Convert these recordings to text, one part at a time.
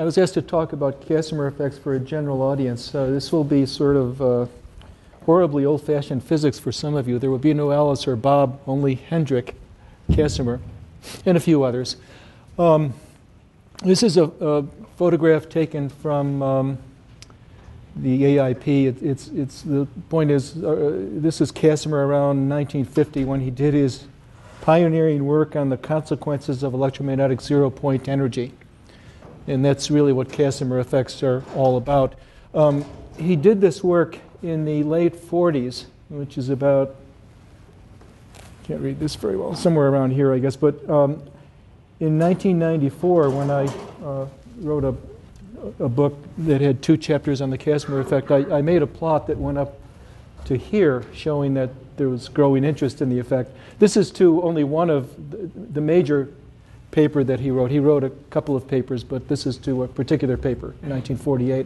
I was asked to talk about Casimir effects for a general audience. This will be sort of horribly old-fashioned physics for some of you. There will be no Alice or Bob, only Hendrik Casimir, and a few others. This is a photograph taken from the AIP. The point is, this is Casimir around 1950 when he did his pioneering work on the consequences of electromagnetic zero-point energy. And that's really what Casimir effects are all about. He did this work in the late 40s, which is about, can't read this very well, somewhere around here, I guess. But in 1994, when I wrote a book that had 2 chapters on the Casimir effect, I made a plot that went up to here showing that there was growing interest in the effect. This is to only one of the major paper that he wrote. He wrote a couple of papers, but this is to a particular paper in 1948.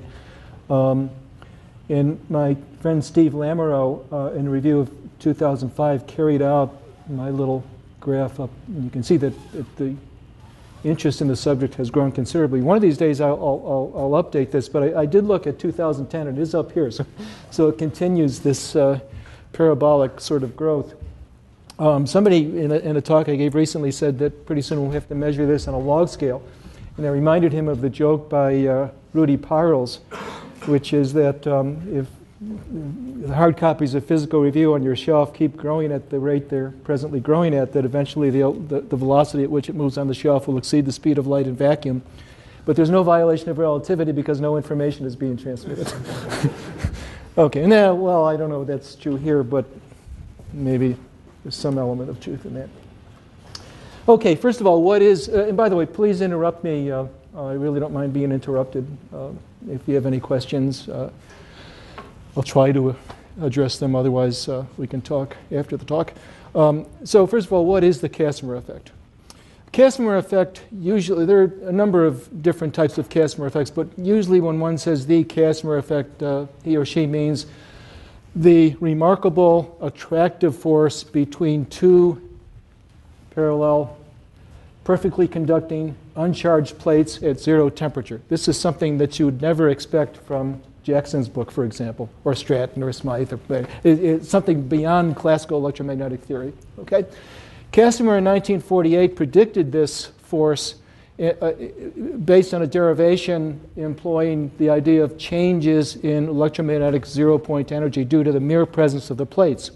And my friend Steve Lamoureux, in a review of 2005, carried out my little graph up. And you can see that the interest in the subject has grown considerably. One of these days I'll update this, but I did look at 2010. It is up here, so it continues this parabolic sort of growth. Somebody in a talk I gave recently said that pretty soon we'll have to measure this on a log scale. And I reminded him of the joke by Rudy Parles, which is that if the hard copies of Physical Review on your shelf keep growing at the rate they're presently growing at, that eventually the velocity at which it moves on the shelf will exceed the speed of light in vacuum. But there's no violation of relativity because no information is being transmitted. Okay, now, well, I don't know if that's true here, but maybe there's some element of truth in that. Okay, first of all, what is, and by the way, please interrupt me. I really don't mind being interrupted. If you have any questions, I'll try to address them. Otherwise, we can talk after the talk. So first of all, what is the Casimir effect? Casimir effect, usually, there are a number of different types of Casimir effects, but usually when one says the Casimir effect, he or she means the remarkable attractive force between 2 parallel, perfectly conducting, uncharged plates at 0 temperature. This is something that you would never expect from Jackson's book, for example, or Stratton or Smythe. It's something beyond classical electromagnetic theory. Okay? Casimir in 1948 predicted this force based on a derivation employing the idea of changes in electromagnetic zero-point energy due to the mere presence of the plates.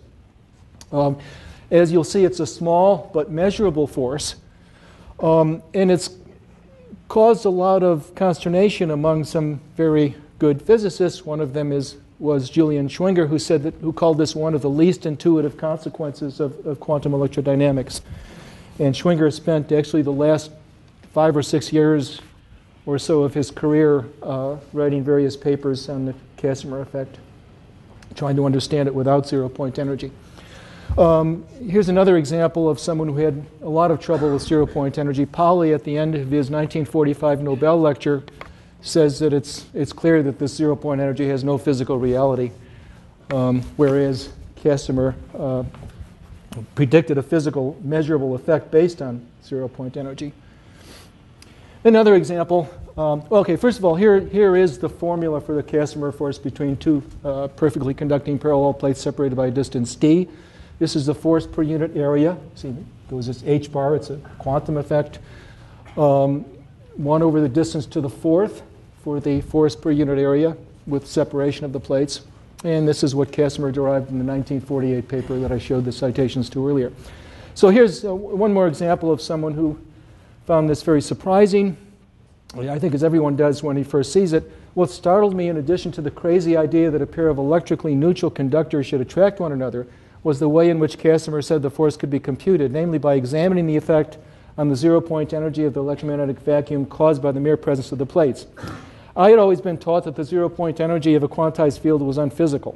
As you'll see, it's a small but measurable force, and it's caused a lot of consternation among some very good physicists. One of them was Julian Schwinger, who called this one of the least intuitive consequences of quantum electrodynamics. And Schwinger spent actually the last 5 or 6 years or so of his career writing various papers on the Casimir effect, trying to understand it without zero-point energy. Here's another example of someone who had a lot of trouble with zero-point energy. Pauli, at the end of his 1945 Nobel lecture, says that it's clear that this zero-point energy has no physical reality, whereas Casimir predicted a physical, measurable effect based on zero-point energy. Another example. Okay, first of all, here is the formula for the Casimir force between 2 perfectly conducting parallel plates separated by a distance d. This is the force per unit area. See, goes as h bar. It's a quantum effect. 1 over the distance to the 4th for the force per unit area with separation of the plates. And this is what Casimir derived in the 1948 paper that I showed the citations to earlier. So here's one more example of someone who found this very surprising, I think as everyone does when he first sees it. What startled me, in addition to the crazy idea that a pair of electrically neutral conductors should attract one another, was the way in which Casimir said the force could be computed, namely by examining the effect on the zero-point energy of the electromagnetic vacuum caused by the mere presence of the plates. I had always been taught that the zero-point energy of a quantized field was unphysical.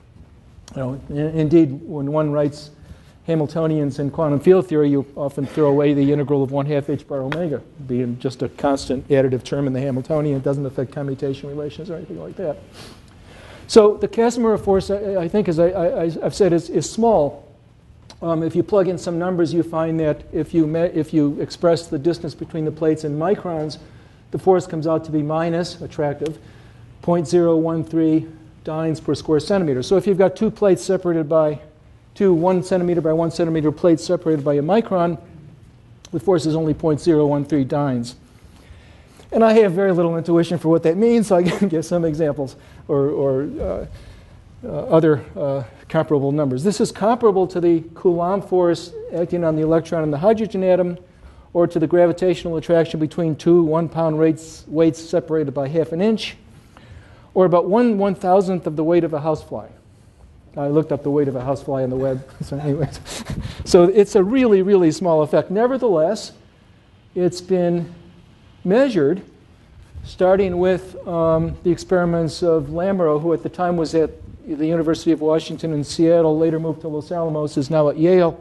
Indeed, when one writes Hamiltonians in quantum field theory, you often throw away the integral of 1/2 h bar omega, being just a constant additive term in the Hamiltonian. It doesn't affect commutation relations or anything like that. So the Casimir force, I think, as I've said, is small. If you plug in some numbers, you find that if you express the distance between the plates in microns, the force comes out to be minus, attractive, 0.013 dynes per square centimeter. So if you've got two plates separated by two 1 centimeter by 1 centimeter plates separated by a micron, the force is only 0.013 dynes. And I have very little intuition for what that means, so I can give some examples or other comparable numbers. This is comparable to the Coulomb force acting on the electron in the hydrogen atom, or to the gravitational attraction between two 1 pound weights separated by half an inch, or about 1/1000th of the weight of a housefly. I looked up the weight of a housefly on the web. So anyways, so it's a really, really small effect. Nevertheless, it's been measured starting with the experiments of Lamoureux, who at the time was at the University of Washington in Seattle, later moved to Los Alamos, is now at Yale.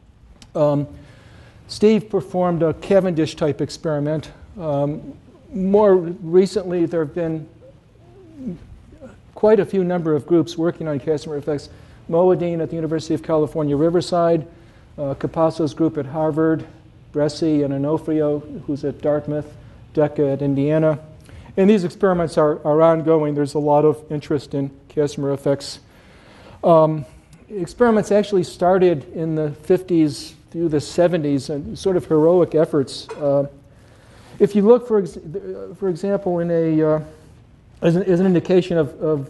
Steve performed a Cavendish-type experiment. More recently, there have been quite a few number of groups working on Casimir effects. Moadine at the University of California, Riverside, Capasso's group at Harvard, Bresci and Onofrio, who's at Dartmouth, Decca at Indiana. And these experiments are ongoing. There's a lot of interest in Casimir effects. Experiments actually started in the 50s through the 70s, and sort of heroic efforts. If you look, for example, in a as an indication of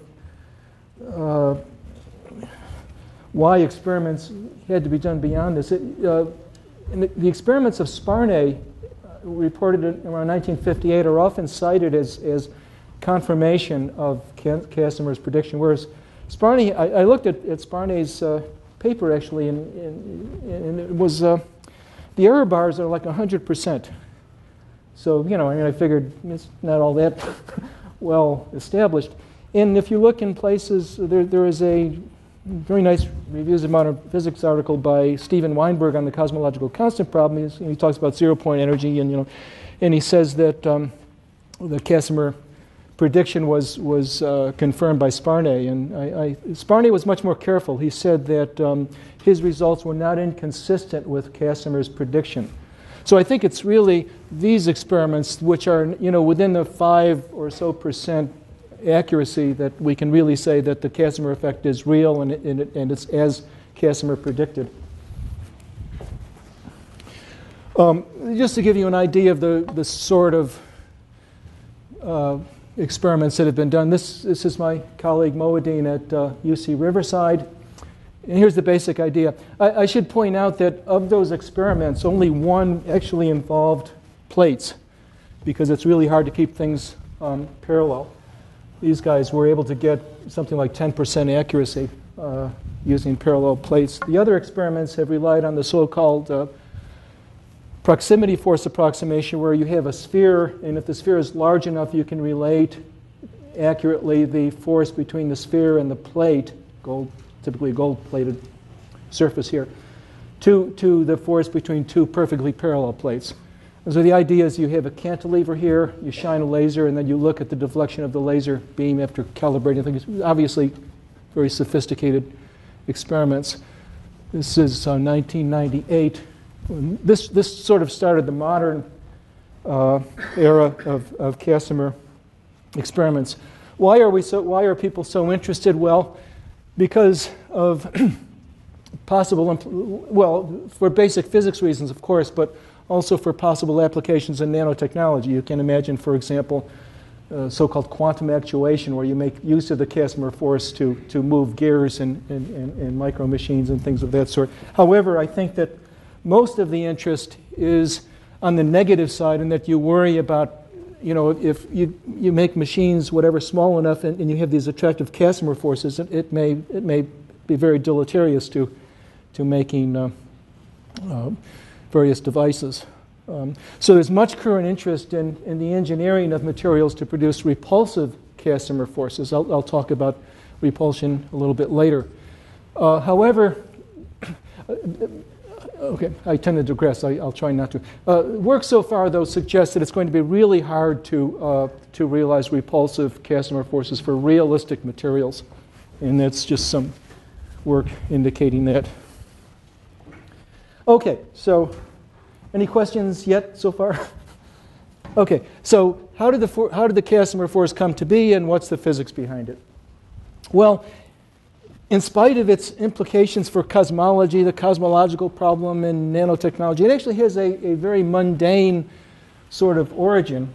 why experiments had to be done beyond this, the experiments of Sparnay, reported around 1958, are often cited as confirmation of Casimir's prediction. Whereas Sparnay, I looked at Sparnay's paper actually, and it was the error bars are like 100%. So I figured it's not all that well established. And if you look in places, there is a very nice reviews of modern physics article by Steven Weinberg on the cosmological constant problem. He talks about zero-point energy, and he says that the Casimir prediction was confirmed by Sparnay. And Sparnay was much more careful. He said that his results were not inconsistent with Casimir's prediction. So I think it's really these experiments, which are within the 5% or so accuracy, that we can really say that the Casimir effect is real and it's as Casimir predicted. Just to give you an idea of the sort of experiments that have been done, this is my colleague Moadine at UC Riverside. And here's the basic idea. I should point out that of those experiments, only one actually involved plates, because it's really hard to keep things parallel. These guys were able to get something like 10% accuracy using parallel plates. The other experiments have relied on the so-called proximity force approximation, where you have a sphere, and if the sphere is large enough, you can relate accurately the force between the sphere and the plate, typically a gold-plated surface here, to the force between two perfectly parallel plates. And so the idea is you have a cantilever here, you shine a laser, and then you look at the deflection of the laser beam after calibrating things. Obviously, very sophisticated experiments. This is 1998. This sort of started the modern era of Casimir experiments. Why are people so interested? Well, because of for basic physics reasons, of course, but also for possible applications in nanotechnology. You can imagine, for example, so-called quantum actuation, where you make use of the Casimir force to move gears in micro machines and things of that sort. However, I think that most of the interest is on the negative side, in that you worry about, if you make machines, whatever, small enough, and you have these attractive Casimir forces, it may be very deleterious to making various devices. So there's much current interest in the engineering of materials to produce repulsive Casimir forces. I'll talk about repulsion a little bit later. However, okay, I tend to digress. I'll try not to. Work so far, though, suggests that it's going to be really hard to realize repulsive Casimir forces for realistic materials, and that's just some work indicating that. Okay, so any questions yet so far? Okay, so how did the Casimir force come to be, and what's the physics behind it? Well, in spite of its implications for cosmology, the cosmological problem, and nanotechnology, it actually has a very mundane sort of origin.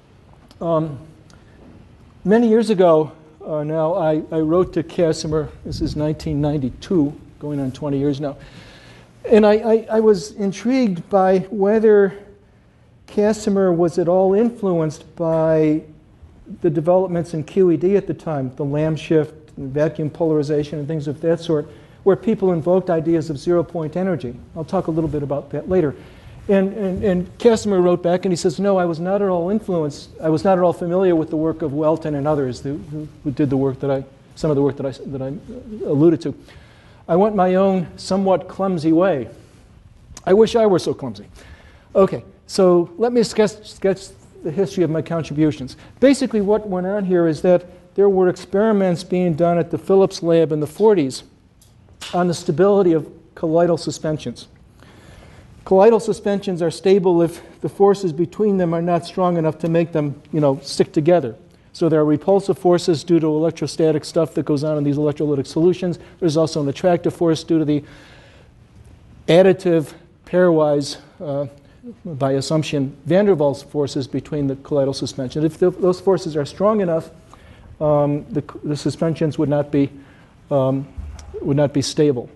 Many years ago now, I wrote to Casimir. This is 1992, going on 20 years now. And I was intrigued by whether Casimir was at all influenced by the developments in QED at the time, the Lamb shift, vacuum polarization, and things of that sort, where people invoked ideas of zero-point energy. I'll talk a little bit about that later. And Casimir wrote back and he says, no, I was not at all influenced. I was not at all familiar with the work of Welton and others who did the work some of the work that I alluded to. I went my own somewhat clumsy way. I wish I were so clumsy. Okay, so let me sketch the history of my contributions. Basically what went on here is that there were experiments being done at the Phillips lab in the 40s on the stability of colloidal suspensions. Colloidal suspensions are stable if the forces between them are not strong enough to make them, stick together. So there are repulsive forces due to electrostatic stuff that goes on in these electrolytic solutions. There's also an attractive force due to the additive, pairwise, by assumption, van der Waals forces between the colloidal suspensions. If those forces are strong enough, the suspensions would not be stable.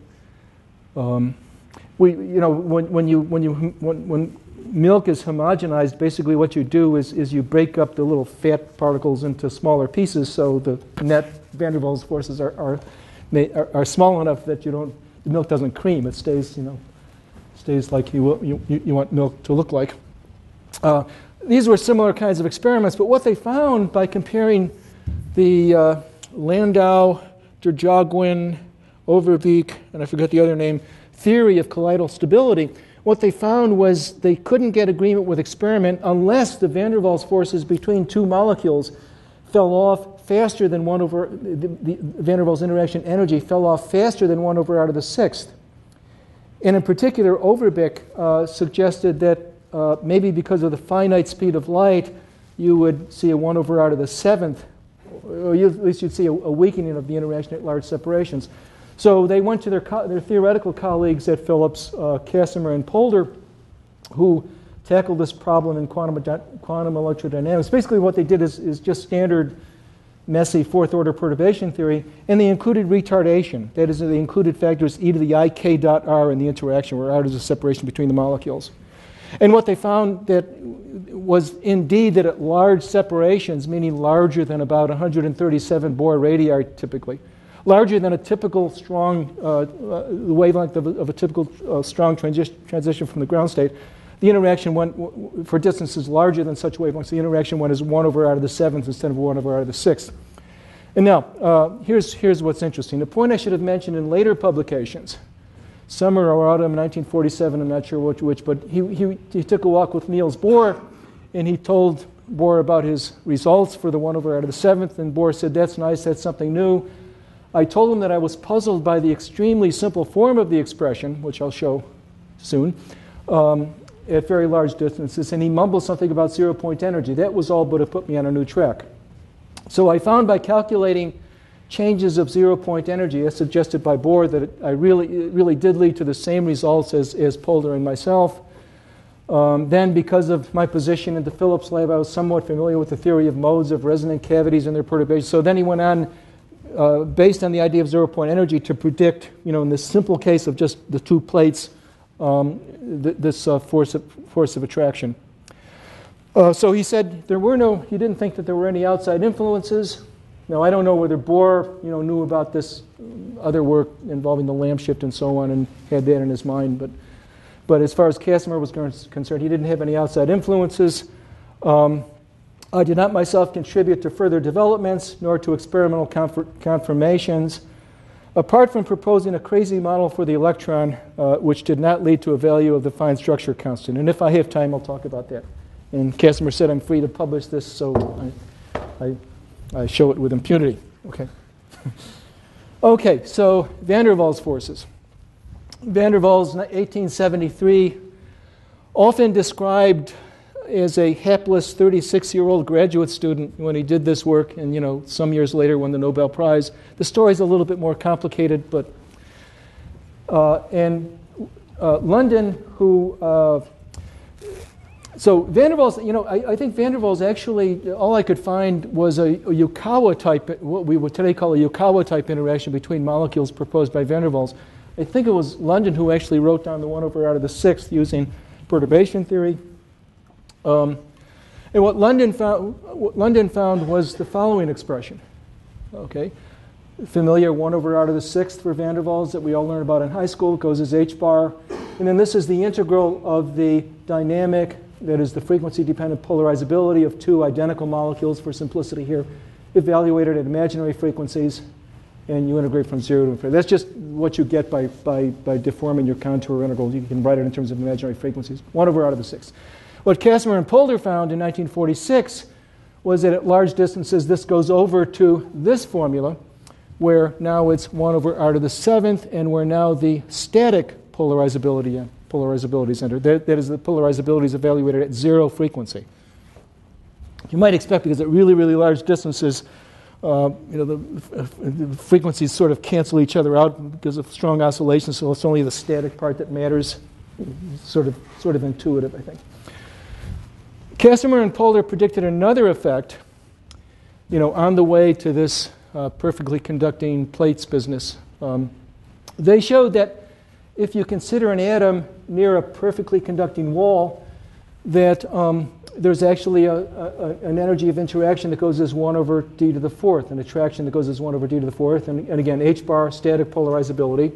When milk is homogenized, basically what you do is you break up the little fat particles into smaller pieces, so the net van der Waals forces are small enough that the milk doesn't cream. It stays like you want milk to look like. These were similar kinds of experiments, but what they found by comparing the Landau, Derjaguin, Overbeek, and I forget the other name, theory of colloidal stability, what they found was they couldn't get agreement with experiment unless the van der Waals forces between two molecules fell off faster than 1 over, the van der Waals interaction energy fell off faster than 1 over out of the 6th. And in particular, Overbeek suggested that maybe because of the finite speed of light, you would see a 1 over out of the 7th, or at least you'd see a weakening of the interaction at large separations. So they went to their theoretical colleagues at Phillips, Casimir and Polder, who tackled this problem in quantum electrodynamics. Basically what they did is just standard messy fourth-order perturbation theory, and they included retardation. That is, they included factors e to the ik dot r in the interaction, where r is a separation between the molecules. And what they found that was indeed that at large separations, meaning larger than about 137 Bohr radii typically, larger than a typical strong, the wavelength of a typical strong transition from the ground state, the interaction went, for distances larger than such wavelengths, the interaction went as 1 over out of the 7th instead of 1 over out of the 6th. And now, here's what's interesting. The point I should have mentioned in later publications, summer or autumn 1947, I'm not sure which, but he took a walk with Niels Bohr, and he told Bohr about his results for the 1 over out of the 7th, and Bohr said, that's nice, that's something new. I told him that I was puzzled by the extremely simple form of the expression, which I'll show soon, at very large distances, and he mumbled something about zero-point energy. That was all, but it put me on a new track. So I found by calculating changes of zero-point energy, as suggested by Bohr, that it really did lead to the same results as Polder and myself. Then, because of my position in the Phillips lab, I was somewhat familiar with the theory of modes of resonant cavities and their perturbations. So then he went on, based on the idea of zero-point energy, to predict, in this simple case of just the two plates, this force of attraction. So he said he didn't think that there were any outside influences. Now, I don't know whether Bohr, knew about this other work involving the Lamb shift and so on and had that in his mind, but as far as Casimir was concerned, he didn't have any outside influences. I did not myself contribute to further developments nor to experimental confirmations, apart from proposing a crazy model for the electron, which did not lead to a value of the fine structure constant. And if I have time, I'll talk about that. And Casimir said I'm free to publish this, so I show it with impunity. Okay. Okay, so van der Waals forces. Van der Waals, 1873, often described as a hapless 36-year-old graduate student when he did this work, and some years later won the Nobel Prize. The story's a little bit more complicated, but London, who so van der Waals, I think van der Waals actually, all I could find was a Yukawa type, what we would today call a Yukawa type interaction between molecules proposed by van der Waals. I think it was London who actually wrote down the 1/6 using perturbation theory. And what London found was the following expression. Okay, familiar 1/6 for van der Waals that we all learned about in high school. It goes as h bar, and then this is the integral of the dynamic, that is the frequency-dependent polarizability of two identical molecules, for simplicity here, evaluated at imaginary frequencies, and you integrate from 0 to infinity. That's just what you get by deforming your contour integral. You can write it in terms of imaginary frequencies, 1/6. What Casimir and Polder found in 1946 was that at large distances, this goes over to this formula, where now it's 1/7, and where now the static polarizability center. That is, the polarizability is evaluated at 0 frequency. You might expect, because at really, really large distances, the frequencies sort of cancel each other out because of strong oscillations, so it's only the static part that matters. Sort of intuitive, I think. Casimir and Polder predicted another effect, on the way to this perfectly conducting plates business. They showed that if you consider an atom near a perfectly conducting wall, that there's actually an energy of interaction that goes as 1/d⁴, an attraction that goes as 1/d⁴, and again, h bar, static polarizability.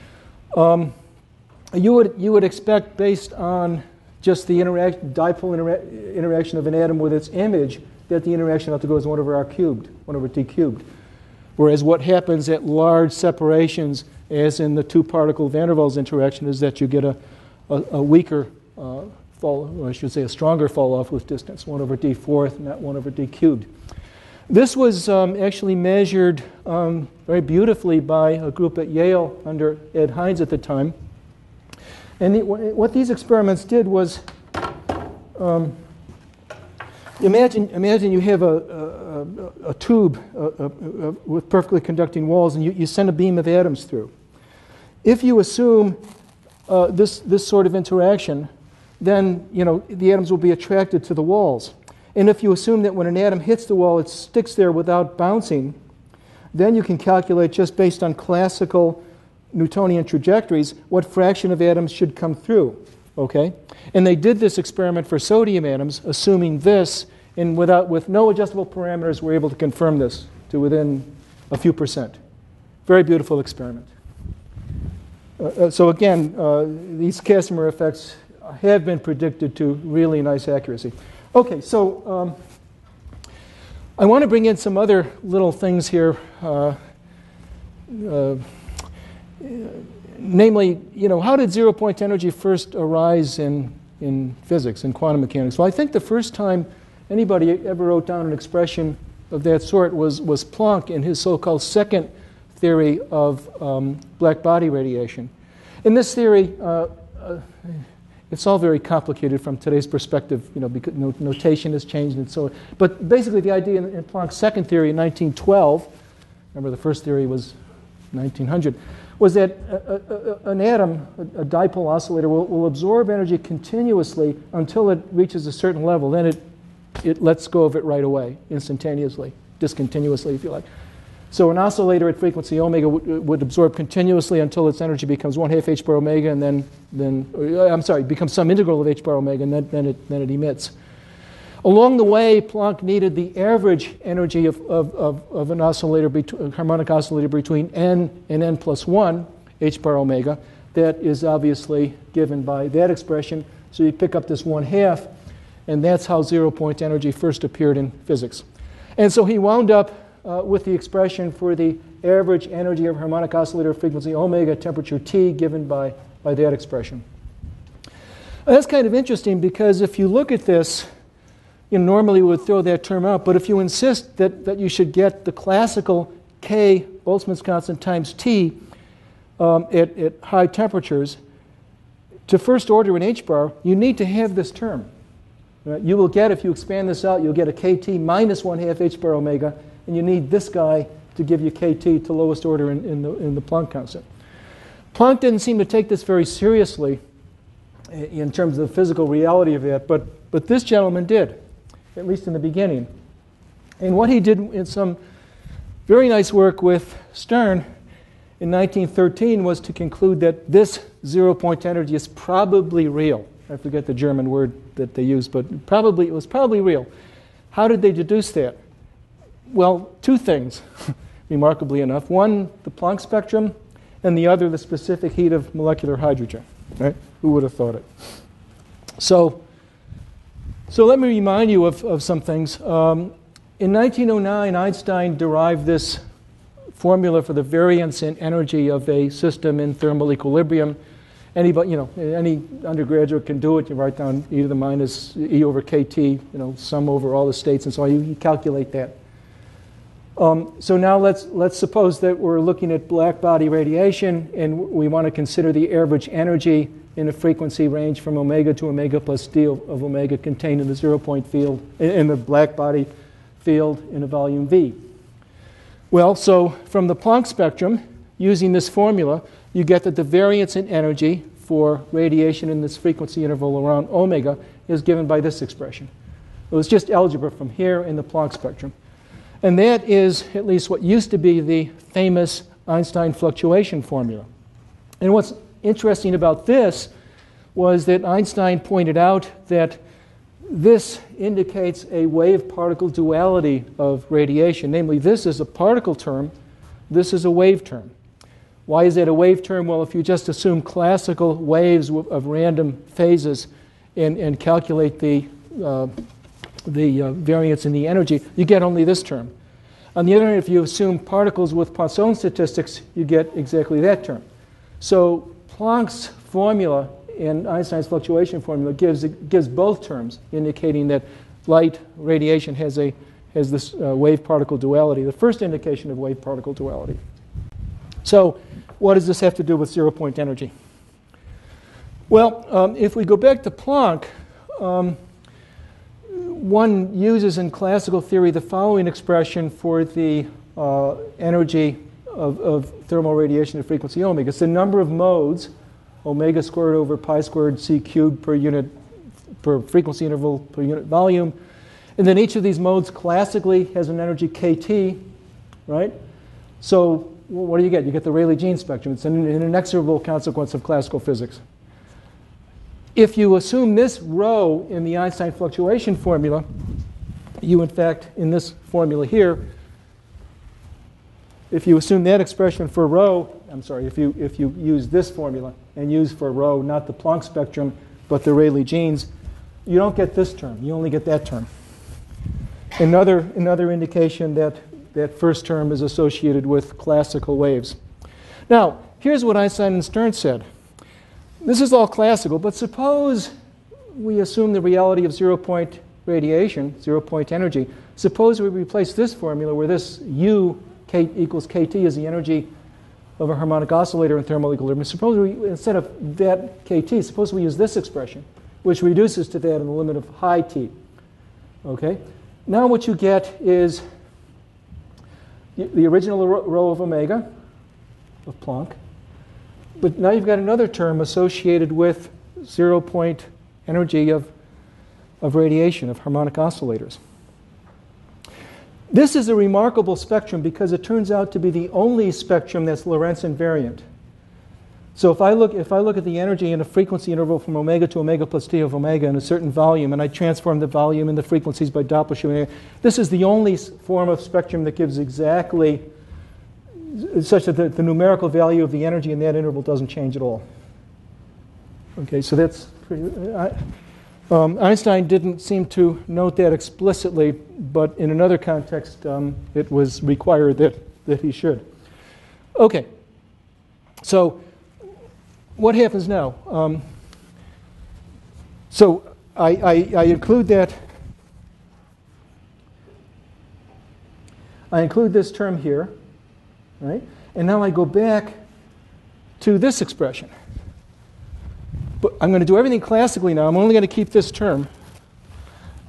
You would expect, based on just the dipole interaction of an atom with its image, that the interaction ought to go as 1/d³. Whereas what happens at large separations, as in the two-particle van der Waals interaction, is that you get a weaker fall, or I should say a stronger fall-off with distance, 1/d⁴, not 1/d³. This was actually measured very beautifully by a group at Yale under Ed Hines at the time. And what these experiments did was, imagine you have a tube with perfectly conducting walls, and you send a beam of atoms through. If you assume this sort of interaction, then the atoms will be attracted to the walls. And if you assume that when an atom hits the wall, it sticks there without bouncing, then you can calculate, just based on classical Newtonian trajectories, what fraction of atoms should come through. Okay? And they did this experiment for sodium atoms, assuming this, and with no adjustable parameters, we're able to confirm this to within a few percent. Very beautiful experiment. So again, these Casimir effects have been predicted to really nice accuracy. Okay, so I want to bring in some other little things here. Namely, how did zero-point energy first arise in physics, in quantum mechanics? Well, I think the first time anybody ever wrote down an expression of that sort was Planck in his so-called second theory of black body radiation. In this theory, it's all very complicated from today's perspective, because notation has changed and so on. But basically, the idea in Planck's second theory in 1912, remember the first theory was 1900, was that an atom, a dipole oscillator, will absorb energy continuously until it reaches a certain level. Then it lets go of it right away, instantaneously, discontinuously, if you like. So an oscillator at frequency omega would absorb continuously until its energy becomes 1/2 h bar omega, and then becomes some integral of h bar omega, and then it emits. Along the way, Planck needed the average energy of an oscillator, a harmonic oscillator, between n and n plus 1 h bar omega. That is obviously given by that expression. So you pick up this 1/2, and that's how zero-point energy first appeared in physics. And so he wound up with the expression for the average energy of harmonic oscillator frequency omega, temperature T, given by that expression. That's kind of interesting, because if you look at this, normally we would throw that term out, but if you insist that you should get the classical K, Boltzmann's constant, times T at high temperatures, to first order in h bar, you need to have this term. Right? You will get, if you expand this out, you'll get a kT minus 1/2 h bar omega, and you need this guy to give you kT to lowest order in the Planck constant. Planck didn't seem to take this very seriously in terms of the physical reality of it, but this gentleman did, at least in the beginning. And what he did in some very nice work with Stern in 1913 was to conclude that this zero-point energy is probably real. I forget the German word that they used, but it was probably real. How did they deduce that? Well, two things, remarkably enough. One, the Planck spectrum, and the other, the specific heat of molecular hydrogen. Right? Who would have thought it? So let me remind you of some things. In 1909, Einstein derived this formula for the variance in energy of a system in thermal equilibrium. Any undergraduate can do it. You write down e to the minus E over kT, sum over all the states, and so on. You calculate that. So now let's suppose that we're looking at black body radiation, and we want to consider the average energy in a frequency range from omega to omega plus d of omega contained in the zero-point field, in the black body field in a volume V. Well, so from the Planck spectrum, using this formula, you get that the variance in energy for radiation in this frequency interval around omega is given by this expression. It was just algebra from here in the Planck spectrum. And that is at least what used to be the famous Einstein fluctuation formula. And what's interesting about this was that Einstein pointed out that this indicates a wave-particle duality of radiation. Namely, this is a particle term, this is a wave term. Why is that a wave term? Well, if you just assume classical waves of random phases and calculate the variance in the energy, you get only this term. On the other hand, if you assume particles with Poisson statistics, you get exactly that term. So Planck's formula and Einstein's fluctuation formula gives both terms, indicating that light radiation has this wave-particle duality, the first indication of wave-particle duality. So what does this have to do with zero-point energy? Well, if we go back to Planck, one uses in classical theory the following expression for the energy of thermal radiation at frequency omega. It's the number of modes, omega squared over pi squared c cubed per frequency interval per unit volume. And then each of these modes classically has an energy kT, right? So what do you get? You get the Rayleigh-Jeans spectrum. It's an inexorable consequence of classical physics. If you assume this rho in the Einstein fluctuation formula, you in fact, in this formula here, if you assume that expression for rho, if you use this formula and use for rho not the Planck spectrum but the Rayleigh-Jeans, you don't get this term. You only get that term. Another indication that that first term is associated with classical waves. Now, here's what Einstein and Stern said. This is all classical, but suppose we assume the reality of zero-point radiation, zero-point energy. Suppose we replace this formula where this U K equals kT is the energy of a harmonic oscillator in thermal equilibrium. Suppose we, instead of that kT, suppose we use this expression, which reduces to that in the limit of high T. Okay? Now what you get is the original rho of omega of Planck, but now you've got another term associated with zero-point energy of radiation, of harmonic oscillators. This is a remarkable spectrum because it turns out to be the only spectrum that's Lorentz invariant. So if I look at the energy in a frequency interval from omega to omega plus t of omega in a certain volume, and I transform the volume and the frequencies by Doppler-Schmidt, this is the only form of spectrum that gives exactly such that the numerical value of the energy in that interval doesn't change at all. Okay, so that's pretty... Einstein didn't seem to note that explicitly, but in another context, it was required that he should. Okay, so what happens now? So I include that. I include this term here, right? And now I go back to this expression. But I'm going to do everything classically now. I'm only going to keep this term.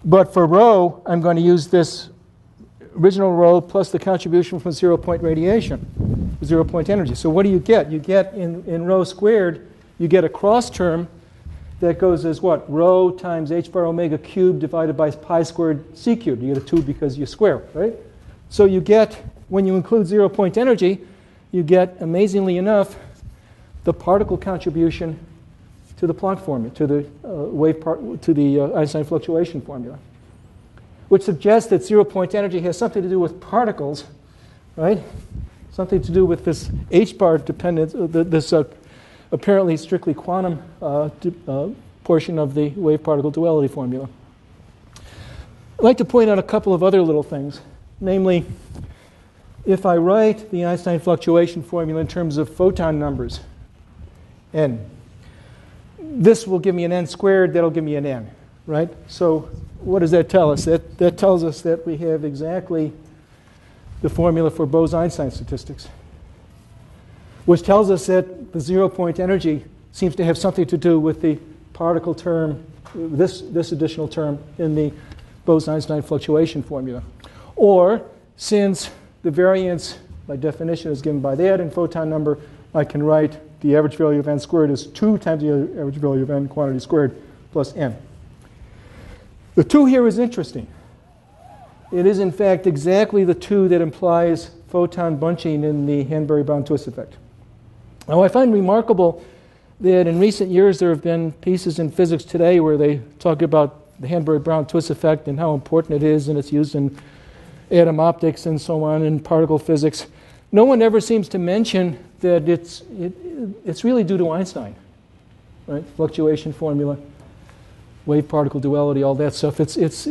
But for rho, I'm going to use this original rho plus the contribution from 0-point radiation, 0-point energy. So what do you get? You get in rho squared, you get a cross term that goes as what? Rho times h bar omega cubed divided by pi squared c cubed. You get a 2 because you square, right? So you get, when you include 0-point energy, you get, amazingly enough, the particle contribution to the Planck formula, to the Einstein fluctuation formula, which suggests that 0-point energy has something to do with particles, right? Something to do with this h bar dependence, this apparently strictly quantum portion of the wave-particle duality formula. I'd like to point out a couple of other little things. Namely, if I write the Einstein fluctuation formula in terms of photon numbers, n, this will give me an n squared, that'll give me an n, right? So what does that tell us? That tells us that we have exactly the formula for Bose-Einstein statistics, which tells us that the 0-point energy seems to have something to do with the particle term, this additional term in the Bose-Einstein fluctuation formula. Or, since the variance, by definition, is given by that in photon number, I can write the average value of n squared is 2 times the average value of n quantity squared plus n. The 2 here is interesting. It is, in fact, exactly the 2 that implies photon bunching in the Hanbury-Brown twist effect. Now, I find remarkable that in recent years there have been pieces in physics today where they talk about the Hanbury-Brown twist effect and how important it is, and it's used in atom optics and so on, in particle physics. No one ever seems to mention that it's really due to Einstein, right? Fluctuation formula, wave-particle duality, all that stuff.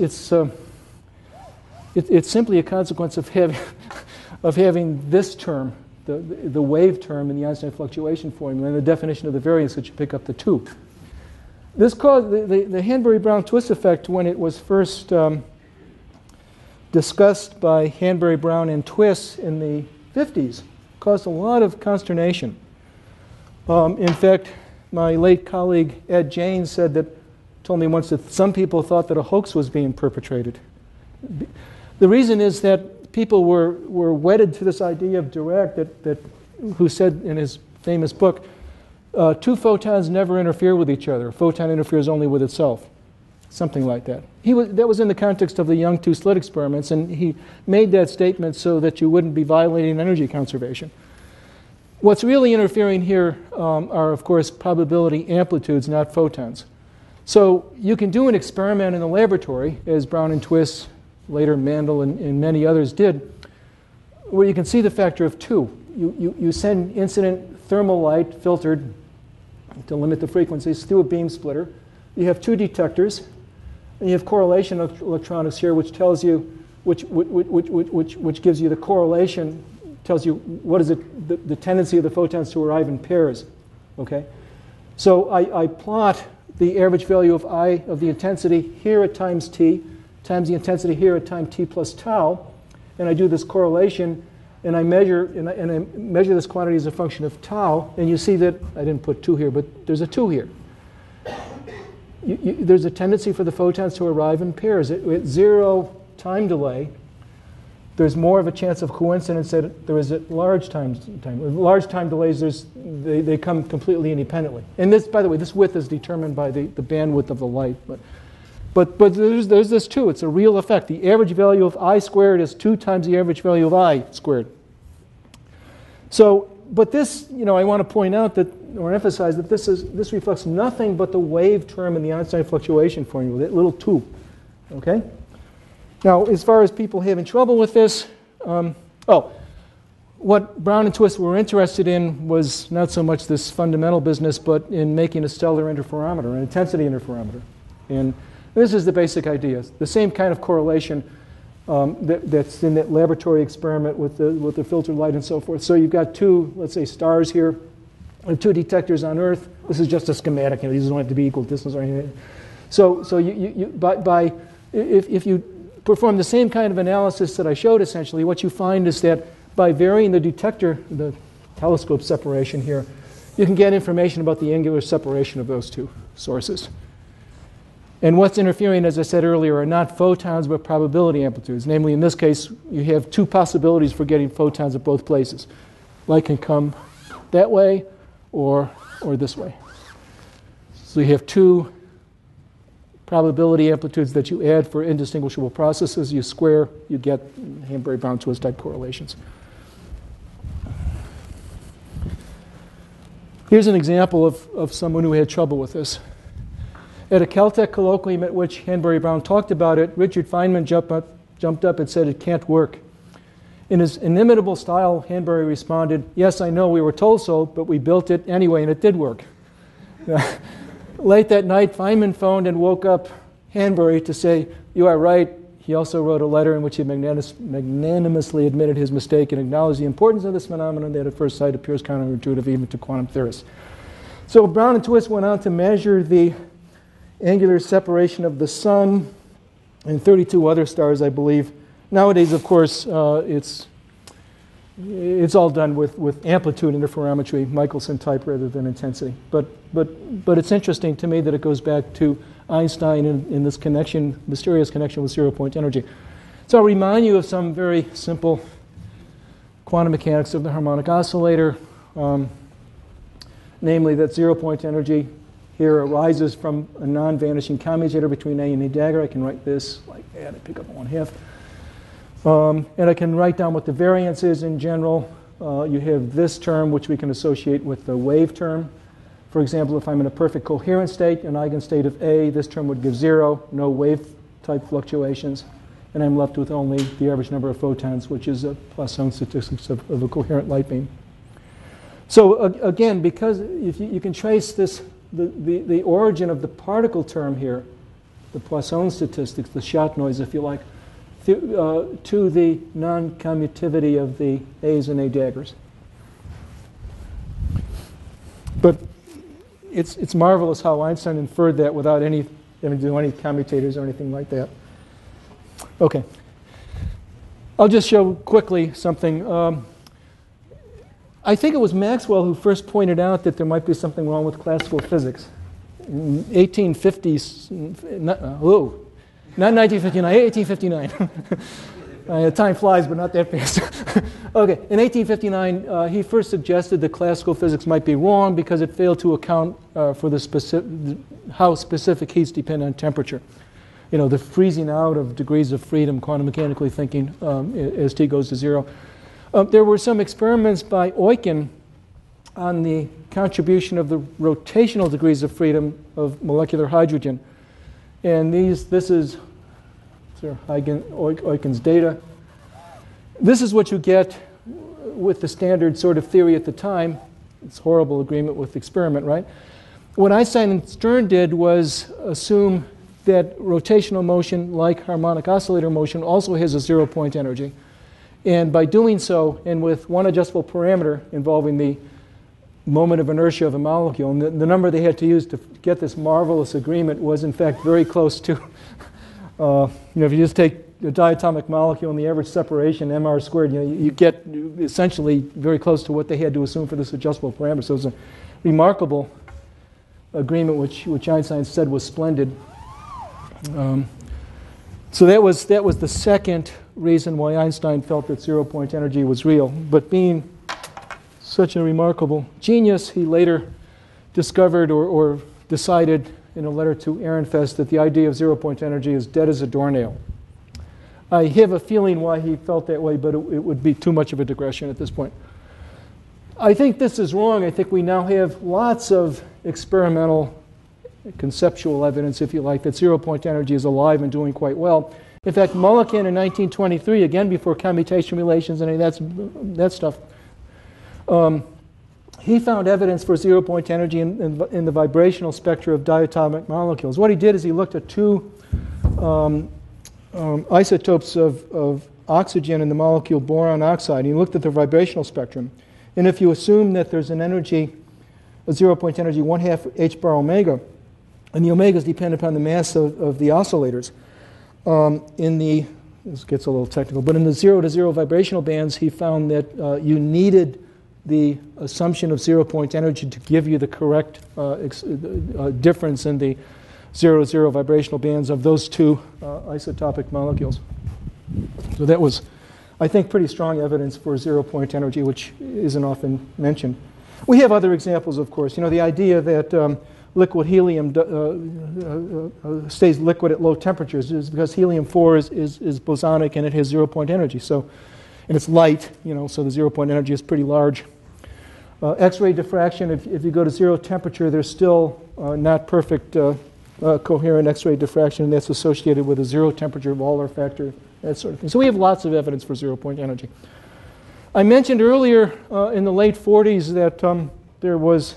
It's simply a consequence of having this term, the wave term in the Einstein fluctuation formula, and the definition of the variance that you pick up the 2. This caused the Hanbury-Brown twist effect, when it was first discussed by Hanbury, Brown, and Twiss in the 50s, caused a lot of consternation. In fact, my late colleague Ed Janes told me once that some people thought that a hoax was being perpetrated. The reason is that people were wedded to this idea of Dirac, who said in his famous book, 2 photons never interfere with each other. A photon interferes only with itself. Something like that. That was in the context of the Young 2-slit experiments, and he made that statement so that you wouldn't be violating energy conservation. What's really interfering here are, of course, probability amplitudes, not photons. So you can do an experiment in the laboratory, as Brown and Twiss, later Mandel and many others did, where you can see the factor of 2. You send incident thermal light filtered to limit the frequencies through a beam splitter. You have 2 detectors, and you have correlation electronics here, which tells you, which gives you the correlation, tells you what is the tendency of the photons to arrive in pairs. Okay, so I plot the average value of I of the intensity here at times t times the intensity here at time t plus tau, and I do this correlation, and I measure this quantity as a function of tau, and you see that I didn't put 2 here, but there's a 2 here. There's a tendency for the photons to arrive in pairs. At 0 time delay, there's more of a chance of coincidence that there is at large time. With large time delays, they come completely independently. And this, by the way, this width is determined by the bandwidth of the light. But there's this too. It's a real effect. The average value of I squared is 2 times the average value of I squared. So, but this, I want to point out that, or emphasize that this reflects nothing but the wave term in the Einstein fluctuation formula, that little 2. Okay? Now, as far as people having trouble with this, what Brown and Twiss were interested in was not so much this fundamental business, but in making a stellar interferometer, an intensity interferometer. And this is the basic idea. The same kind of correlation that's in that laboratory experiment with the filtered light and so forth. So you've got 2, let's say, stars here, and 2 detectors on Earth. This is just a schematic. These don't have to be equal distance or anything. So if you perform the same kind of analysis that I showed, essentially, what you find is that by varying the detector, the telescope separation here, you can get information about the angular separation of those 2 sources. And what's interfering, as I said earlier, are not photons but probability amplitudes. Namely, in this case, you have two possibilities for getting photons at both places. Light can come that way or this way. So you have two probability amplitudes that you add for indistinguishable processes. You square, you get Hanbury-Brown twist type correlations. Here's an example of someone who had trouble with this. At a Caltech colloquium at which Hanbury-Brown talked about it, Richard Feynman jumped up and said it can't work. In his inimitable style, Hanbury responded, "Yes, I know, we were told so, but we built it anyway, and it did work." Late that night, Feynman phoned and woke up Hanbury to say, "You are right." He also wrote a letter in which he magnanimously admitted his mistake and acknowledged the importance of this phenomenon that at first sight appears counterintuitive even to quantum theorists. So Brown and Twist went on to measure the angular separation of the Sun and 32 other stars, I believe. Nowadays, of course, it's all done with amplitude interferometry, Michelson type rather than intensity. But it's interesting to me that it goes back to Einstein in this connection, mysterious connection with zero-point energy. So I'll remind you of some very simple quantum mechanics of the harmonic oscillator, namely that zero-point energy here arises from a non-vanishing commutator between A and A dagger. I can write this like that. I pick up 1/2. And I can write down what the variance is in general. You have this term, which we can associate with the wave term. For example, if I'm in a perfect coherent state, an eigenstate of A, this term would give 0, no wave-type fluctuations, and I'm left with only the average number of photons, which is a Poisson statistics of a coherent light beam. So again, because if you can trace this, the origin of the particle term here, the Poisson statistics, the shot noise, if you like, to the non-commutivity of the A's and A daggers. But it's marvelous how Einstein inferred that without having to do any commutators or anything like that. Okay. I'll just show quickly something. I think it was Maxwell who first pointed out that there might be something wrong with classical physics. In 1850s, not 1959, 1859. Time flies, but not that fast. Okay, in 1859, he first suggested that classical physics might be wrong because it failed to account for how specific heats depend on temperature. You know, the freezing out of degrees of freedom, quantum mechanically thinking, as T goes to 0. There were some experiments by Eucken on the contribution of the rotational degrees of freedom of molecular hydrogen. And this is Eucken's data. This is what you get with the standard sort of theory at the time. It's horrible agreement with experiment, right? What Einstein and Stern did was assume that rotational motion, like harmonic oscillator motion, also has a zero-point energy. And by doing so, and with one adjustable parameter involving the moment of inertia of a molecule, and the number they had to use to get this marvelous agreement was in fact very close to, if you just take a diatomic molecule and the average separation, mr squared, you get essentially very close to what they had to assume for this adjustable parameter. So it was a remarkable agreement which Einstein said was splendid. So that was the second reason why Einstein felt that zero-point energy was real. But being such a remarkable genius, he later discovered or decided in a letter to Ehrenfest that the idea of zero-point energy is dead as a doornail. I have a feeling why he felt that way, but it would be too much of a digression at this point. I think this is wrong. I think we now have lots of experimental, conceptual evidence, if you like, that zero-point energy is alive and doing quite well. In fact, Mulliken in 1923, again before commutation relations and that stuff, he found evidence for zero-point energy in the vibrational spectra of diatomic molecules. What he did is he looked at two isotopes of oxygen in the molecule boron oxide. He looked at the vibrational spectrum. And if you assume that there's an energy, a zero-point energy, 1/2 h bar omega, and the omegas depend upon the mass of the oscillators, this gets a little technical, but in the 0 to 0 vibrational bands, he found that you needed the assumption of zero-point energy to give you the correct difference in the 0-0 vibrational bands of those two isotopic molecules. So that was, I think, pretty strong evidence for zero-point energy, which isn't often mentioned. We have other examples, of course. You know, the idea that liquid helium stays liquid at low temperatures is because helium-4 is bosonic and it has zero-point energy. So, and it's light, you know, so the zero-point energy is pretty large. X-ray diffraction, if you go to zero temperature, there's still not perfect coherent X-ray diffraction, and that's associated with a zero temperature Waller factor, that sort of thing. So we have lots of evidence for zero-point energy. I mentioned earlier in the late 40s that there was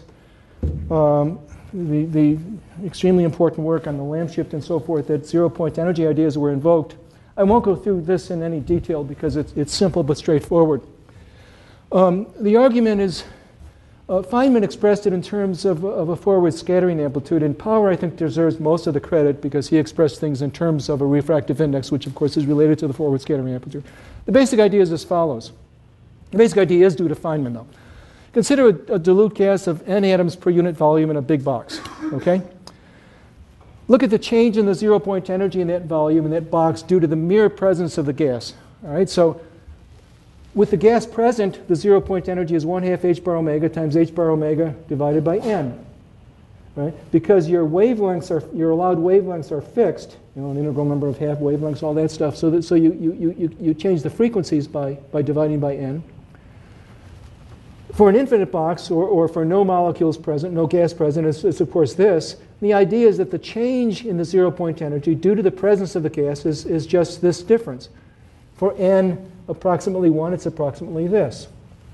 the extremely important work on the lamp shift and so forth, that zero-point energy ideas were invoked. I won't go through this in any detail because it's simple but straightforward. The argument is, Feynman expressed it in terms of a forward scattering amplitude, and Power, I think, deserves most of the credit because he expressed things in terms of a refractive index, which of course is related to the forward scattering amplitude. The basic idea is as follows. The basic idea is due to Feynman, though. Consider a dilute gas of n atoms per unit volume in a big box, okay? Look at the change in the zero-point energy in that volume in that box due to the mere presence of the gas, all right? So with the gas present, the zero-point energy is 1/2 h bar omega times h bar omega divided by n, right? Because your wavelengths are, your allowed wavelengths are fixed, you know, an integral number of half wavelengths, all that stuff. So you change the frequencies by dividing by n. For an infinite box, or for no molecules present, no gas present, it's of course this. The idea is that the change in the zero-point energy due to the presence of the gas is just this difference. For n approximately 1, it's approximately this.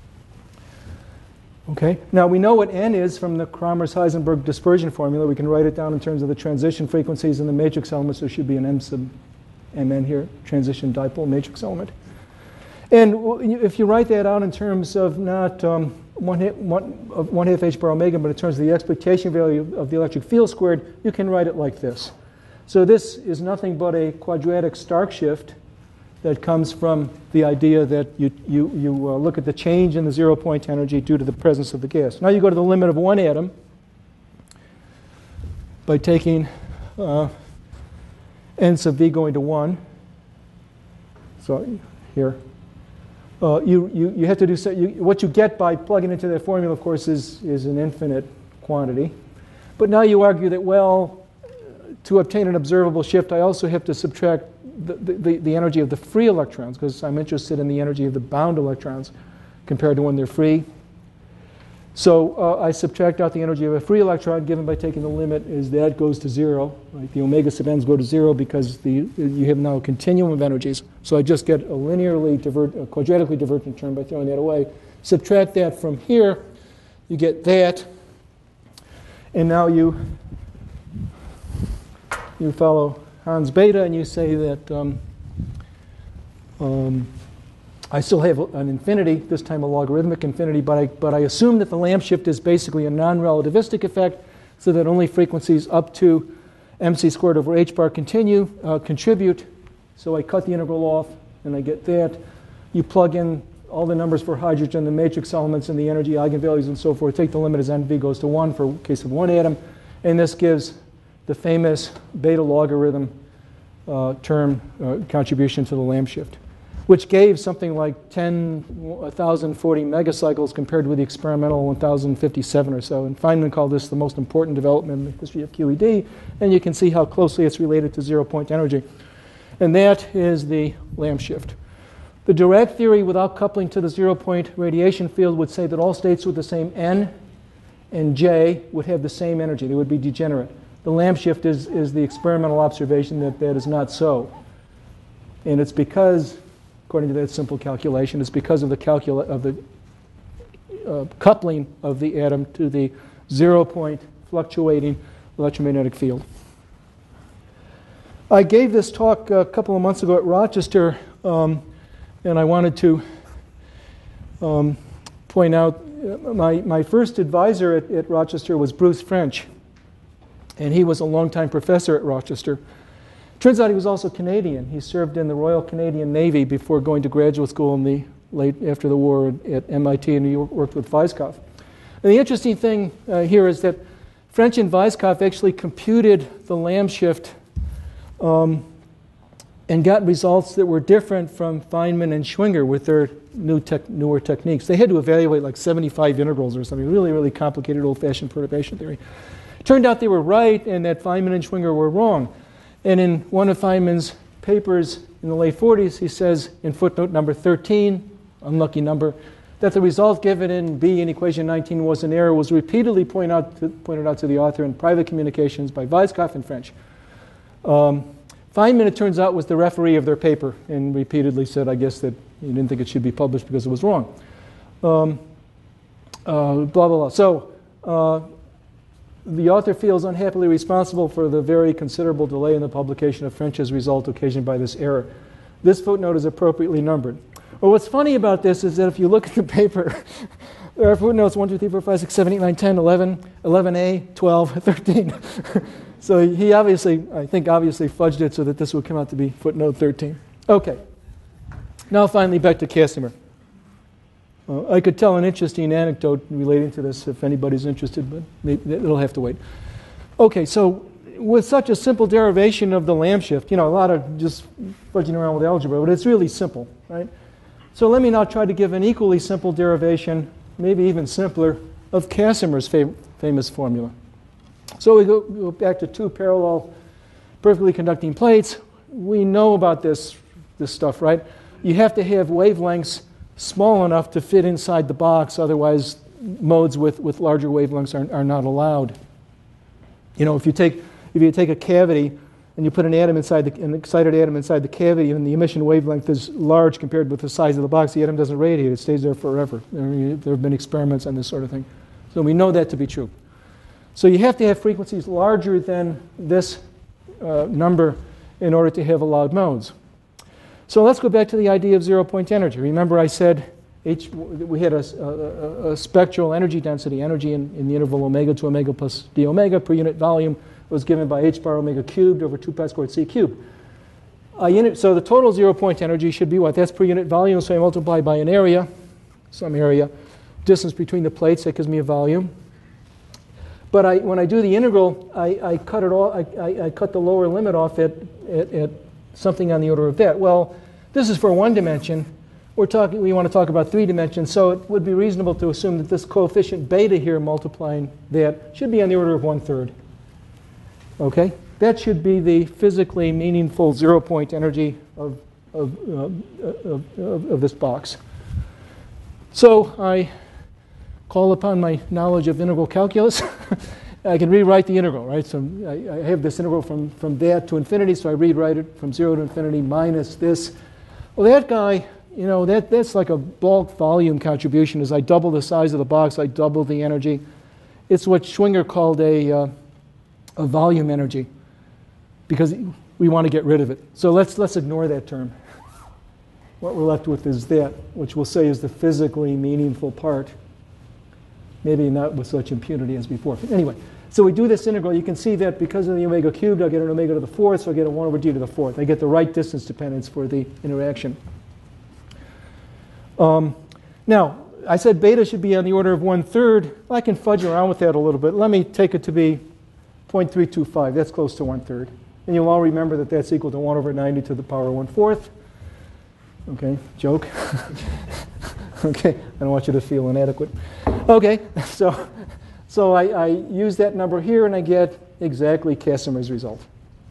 Okay? Now we know what n is from the Kramers-Heisenberg dispersion formula. We can write it down in terms of the transition frequencies in the matrix elements. There should be an m sub mn here, transition dipole matrix element. And if you write that out in terms of not 1/2 h bar omega, but in terms of the expectation value of the electric field squared, you can write it like this. So this is nothing but a quadratic Stark shift that comes from the idea that you look at the change in the zero-point energy due to the presence of the gas. Now you go to the limit of one atom by taking n sub v going to 1. So here. You have to do so. What you get by plugging into that formula, of course, is an infinite quantity. But now you argue that, well, to obtain an observable shift, I also have to subtract the energy of the free electrons, because I'm interested in the energy of the bound electrons compared to when they're free. So I subtract out the energy of a free electron given by taking the limit is that goes to 0. Right? The omega sub n's go to 0 because you have now a continuum of energies. So I just get a quadratically divergent term by throwing that away. Subtract that from here, you get that. And now you follow Hans Bethe and you say that I still have an infinity, this time a logarithmic infinity, but I assume that the lamp shift is basically a non-relativistic effect, so that only frequencies up to mc squared over h bar contribute. So I cut the integral off, and I get that. You plug in all the numbers for hydrogen, the matrix elements, and the energy eigenvalues, and so forth. Take the limit as nv goes to 1 for case of one atom, and this gives the famous beta logarithm term contribution to the lamp shift, which gave something like 1,040 megacycles compared with the experimental 1,057 or so. And Feynman called this the most important development in the history of QED, and you can see how closely it's related to zero-point energy. And that is the lamp shift. The direct theory without coupling to the zero-point radiation field would say that all states with the same n and j would have the same energy. They would be degenerate. The lamp shift is the experimental observation that is not so. And it's because, according to that simple calculation, it's because of the coupling of the atom to the zero-point fluctuating electromagnetic field. I gave this talk a couple of months ago at Rochester, and I wanted to point out my first advisor at Rochester was Bruce French, and he was a longtime professor at Rochester. Turns out he was also Canadian. He served in the Royal Canadian Navy before going to graduate school in the after the war at MIT, and he worked with Weizskopf. And the interesting thing here is that French and Weizkopf actually computed the Lamb shift and got results that were different from Feynman and Schwinger with their newer techniques. They had to evaluate like 75 integrals or something, really, really complicated old-fashioned perturbation theory. It turned out they were right and that Feynman and Schwinger were wrong. And in one of Feynman's papers in the late 40s, he says in footnote number 13, unlucky number, that the result given in B in equation 19 was an error, was repeatedly pointed out to the author in private communications by Weizkopf and French. Feynman, it turns out, was the referee of their paper and repeatedly said, I guess, that he didn't think it should be published because it was wrong. Blah, blah, blah. So the author feels unhappily responsible for the very considerable delay in the publication of French's result occasioned by this error. This footnote is appropriately numbered. Well, what's funny about this is that if you look at the paper, there are footnotes 1, 2, 3, 4, 5, 6, 7, 8, 9, 10, 11, 11A, 12, 13. So he obviously, I think obviously fudged it so that this would come out to be footnote 13. Okay. Now finally back to Casimir. I could tell an interesting anecdote relating to this if anybody's interested, but it'll have to wait. Okay, so with such a simple derivation of the Lamb shift, a lot of just fudging around with algebra, but it's really simple, right? So let me now try to give an equally simple derivation, maybe even simpler, of Casimir's famous formula. So we go back to two parallel, perfectly conducting plates. We know about this stuff, right? You have to have wavelengths small enough to fit inside the box, otherwise modes with larger wavelengths are not allowed. If you take a cavity and you put an excited atom inside the cavity, and the emission wavelength is large compared with the size of the box, the atom doesn't radiate, it stays there forever. There have been experiments on this sort of thing. So we know that to be true. So you have to have frequencies larger than this number in order to have allowed modes. So let's go back to the idea of zero-point energy. Remember I said we had a spectral energy density, energy in the interval omega to omega plus d omega per unit volume was given by h bar omega cubed over 2 pi squared c cubed. So the total zero-point energy should be what? That's per unit volume, so I multiply by an area, some area, distance between the plates, that gives me a volume. But when I do the integral, I cut it off. I cut the lower limit off at something on the order of that. Well, this is for one dimension. We want to talk about 3 dimensions, so it would be reasonable to assume that this coefficient beta here multiplying that should be on the order of 1/3. Okay, that should be the physically meaningful zero-point energy of this box. So I call upon my knowledge of integral calculus. I can rewrite the integral, right? So I have this integral from that to infinity, so I rewrite it from 0 to infinity minus this. Well, that guy, that's like a bulk volume contribution. As I double the size of the box, I double the energy. It's what Schwinger called a volume energy, because we want to get rid of it. So let's ignore that term. What we're left with is that, which we'll say is the physically meaningful part. Maybe not with such impunity as before. But anyway, so we do this integral. You can see that because of the omega cubed, I get an omega to the 4th, so I get a 1 over d to the 4th. I get the right distance dependence for the interaction. Now, I said beta should be on the order of 1/3. I can fudge around with that a little bit. Let me take it to be 0.325. That's close to 1/3. And you'll all remember that that's equal to 1 over 90 to the power 1/4. Okay, joke. Okay, I don't want you to feel inadequate. Okay, so I use that number here and I get exactly Casimir's result.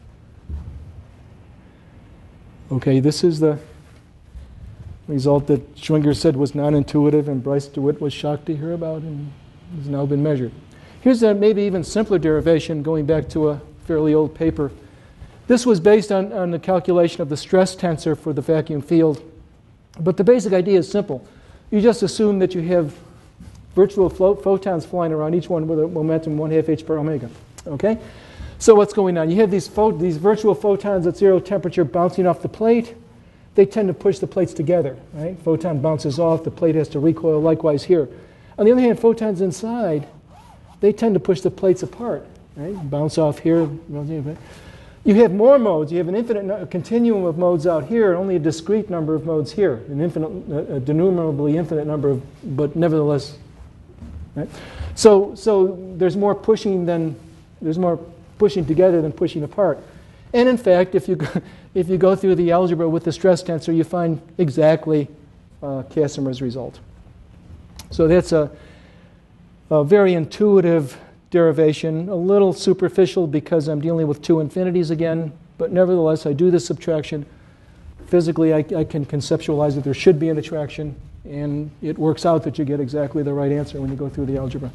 Okay, this is the result that Schwinger said was non-intuitive and Bryce DeWitt was shocked to hear about and has now been measured. Here's a maybe even simpler derivation going back to a fairly old paper. This was based on the calculation of the stress tensor for the vacuum field. But the basic idea is simple. You just assume that you have virtual photons flying around, each one with a momentum 1/2 h bar omega. Okay? So what's going on? You have these virtual photons at 0 temperature bouncing off the plate. They tend to push the plates together. Right? Photon bounces off, the plate has to recoil, likewise here. On the other hand, photons inside, they tend to push the plates apart. Right? Bounce off here. You have more modes. You have an infinite continuum of modes out here, and only a discrete number of modes here. A denumerably infinite number of, but nevertheless, Right? So there's more pushing together than pushing apart. And in fact, if you go through the algebra with the stress tensor, you find exactly Casimir's result. So that's a very intuitive derivation, a little superficial because I'm dealing with two infinities again, but nevertheless, I do the subtraction. Physically, I can conceptualize that there should be an attraction, and it works out that you get exactly the right answer when you go through the algebra.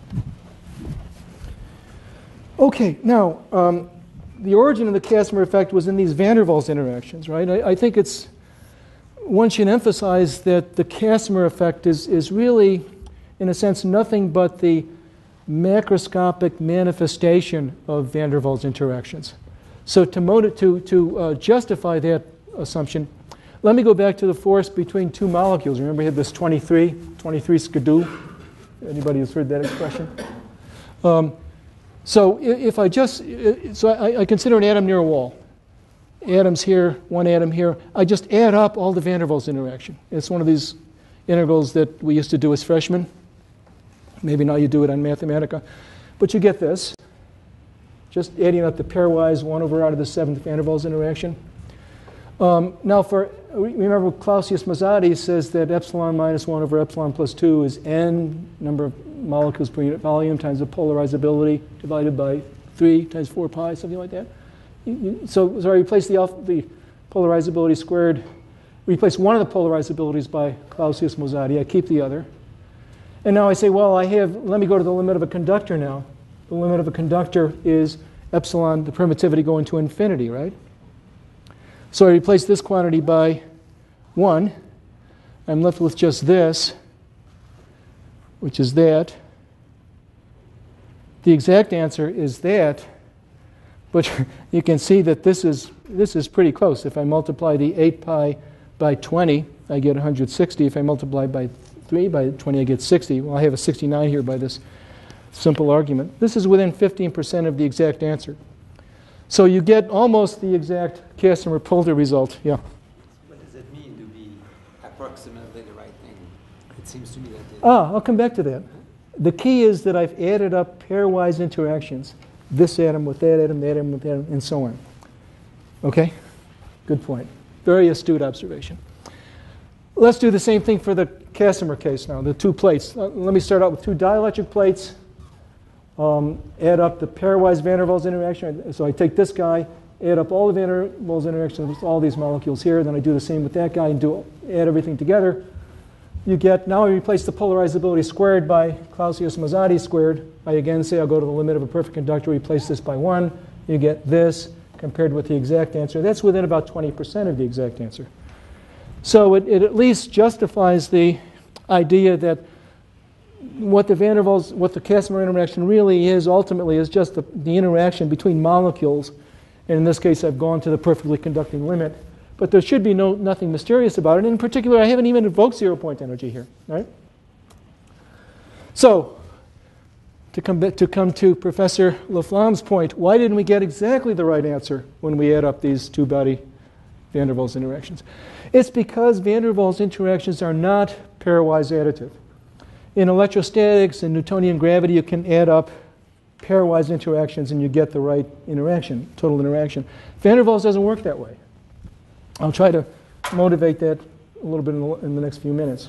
Okay, now, the origin of the Casimir effect was in these van der Waals interactions, right? I think one should emphasize that the Casimir effect is really, in a sense, nothing but the macroscopic manifestation of van der Waals interactions. So to justify that assumption, let me go back to the force between two molecules. Remember we had this 23 skidoo? Anybody who's heard that expression? So if I consider an atom near a wall. Atoms here, one atom here. I just add up all the van der Waals interaction. It's one of these integrals that we used to do as freshmen. Maybe now you do it on Mathematica. But you get this. Just adding up the pairwise 1 over out of the 7th van der Waals interaction. Now remember Clausius-Mazzati says that epsilon minus 1 over epsilon plus 2 is n, number of molecules per unit volume, times the polarizability divided by 3 times 4 pi, something like that. So I replace the polarizability squared, replace one of the polarizabilities by Clausius-Mazzati. I keep the other. And now I say, well, let me go to the limit of a conductor now. The limit of a conductor is epsilon, the permittivity going to infinity, right? So I replace this quantity by 1. I'm left with just this, which is that. The exact answer is that, but you can see that this is pretty close. If I multiply the 8 pi by 20, I get 160. If I multiply by 3 by 20, I get 60. Well, I have a 69 here by this simple argument. This is within 15% of the exact answer. So you get almost the exact Casimir-Poulter result. Yeah. What does it mean to be approximately the right thing? It seems to me that... I'll come back to that. The key is that I've added up pairwise interactions. This atom with that atom, and so on. Okay? Good point. Very astute observation. Let's do the same thing for the Casimir case now, the two plates. Let me start out with two dielectric plates. Add up the pairwise van der Waals interaction. So I take this guy, add up all the van der Waals interactions with all these molecules here. Then I do the same with that guy and add everything together. You get, now I replace the polarizability squared by Clausius-Mazzati squared. I again say I'll go to the limit of a perfect conductor, replace this by 1. You get this compared with the exact answer. That's within about 20% of the exact answer. So it at least justifies the idea that what the van der Waals, what the Casimir interaction really is ultimately is just the interaction between molecules. And in this case, I've gone to the perfectly conducting limit. But there should be nothing mysterious about it. In particular, I haven't even invoked zero-point energy here. Right? So, to come to Professor Laflamme's point, why didn't we get exactly the right answer when we add up these two-body van der Waals interactions? It's because van der Waals interactions are not pairwise additive. In electrostatics and Newtonian gravity, you can add up pairwise interactions and you get the right interaction, total interaction. Van der Waals doesn't work that way. I'll try to motivate that a little bit in the next few minutes.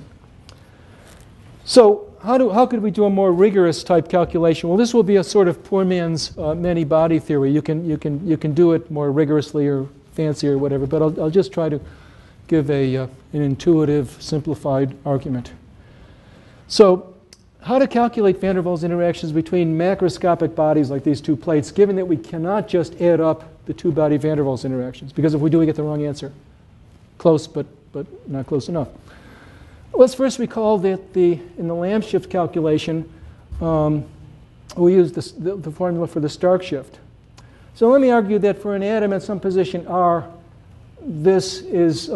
So how could we do a more rigorous type calculation? Well, this will be a sort of poor man's many-body theory. You can do it more rigorously or fancy or whatever, but I'll just try to give an intuitive, simplified argument. So how to calculate van der Waals interactions between macroscopic bodies like these two plates, given that we cannot just add up the two-body van der Waals interactions, because if we do, we get the wrong answer. Close, but not close enough. Let's first recall that in the Lamb shift calculation, we use the formula for the Stark shift. So let me argue that for an atom at some position R, this is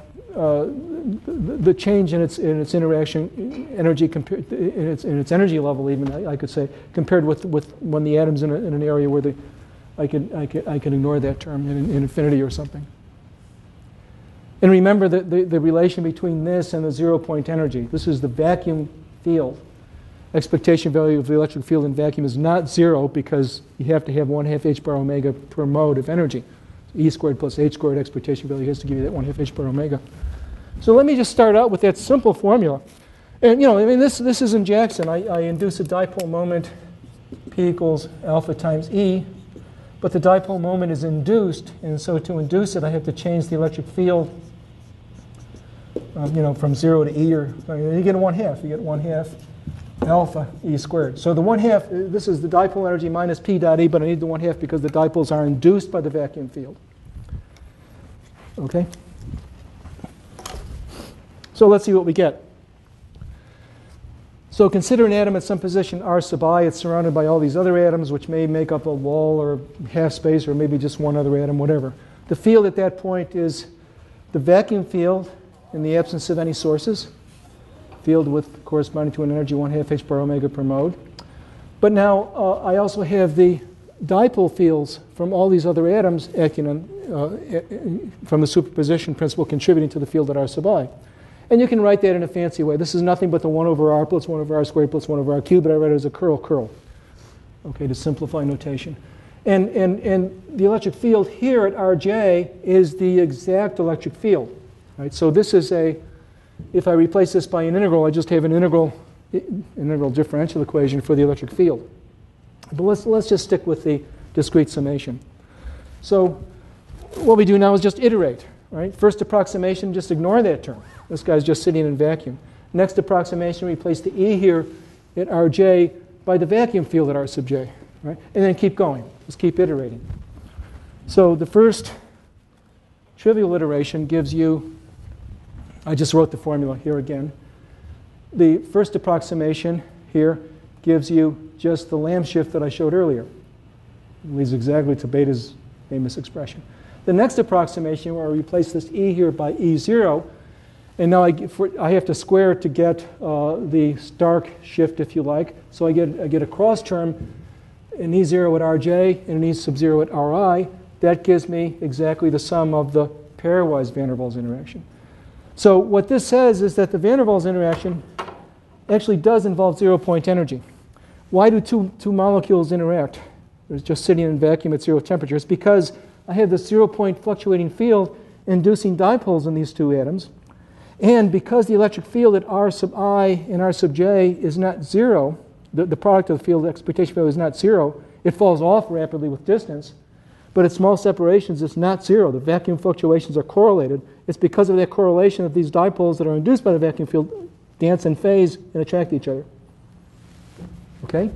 the change in its interaction energy in its energy level, even I could say, compared with when the atom's in an area where I can ignore that term in infinity or something. And remember the relation between this and the zero-point energy. This is the vacuum field. expectation value of the electric field in vacuum is not 0 because you have to have 1/2 h bar omega per mode of energy. E squared plus h squared expectation value has to give you that 1/2 h bar omega. So let me just start out with that simple formula. And I mean, this isn't Jackson. I induce a dipole moment P equals alpha times E, but the dipole moment is induced, and so to induce it, I have to change the electric field, from 0 to E, or you get 1/2. You get 1/2 alpha E squared. So the 1/2, this is the dipole energy minus P dot E, but I need the 1/2 because the dipoles are induced by the vacuum field. Okay? So let's see what we get. So consider an atom at some position r sub I. It's surrounded by all these other atoms, which may make up a wall or half space, or maybe just one other atom, whatever. The field at that point is the vacuum field in the absence of any sources, field with corresponding to an energy 1/2 h bar omega per mode. But now I also have the dipole fields from all these other atoms acting on, from the superposition principle contributing to the field at r sub I. And you can write that in a fancy way. This is nothing but the 1 over r plus 1 over r squared plus 1 over r cubed, but I write it as a curl, okay, to simplify notation. And the electric field here at Rj is the exact electric field. Right? So this is if I replace this by an integral, I just have an integral differential equation for the electric field. But let's just stick with the discrete summation. So what we do now is just iterate. Right? First approximation, just ignore that term. This guy's just sitting in vacuum. Next approximation, replace the E here at Rj by the vacuum field at R sub j. Right? And then keep going. Just keep iterating. So the first trivial iteration gives you, I just wrote the formula here again. The first approximation here gives you just the Lamb shift that I showed earlier. It leads exactly to Beta's famous expression. The next approximation, where I replace this E here by E0, and now I have to square to get the Stark shift, if you like. So I get a cross term, an E0 at Rj and an E sub 0 at Ri. That gives me exactly the sum of the pairwise van der Waals interaction. So what this says is that the van der Waals interaction actually does involve 0-point energy. Why do two molecules interact? They're just sitting in vacuum at 0 temperature. It's because I have this 0-point fluctuating field inducing dipoles in these two atoms. And because the electric field at R sub I and R sub j is not 0, the product of the field expectation value is not 0, it falls off rapidly with distance. But at small separations, it's not 0. The vacuum fluctuations are correlated. It's because of that correlation that these dipoles that are induced by the vacuum field dance in phase and attract each other. Okay?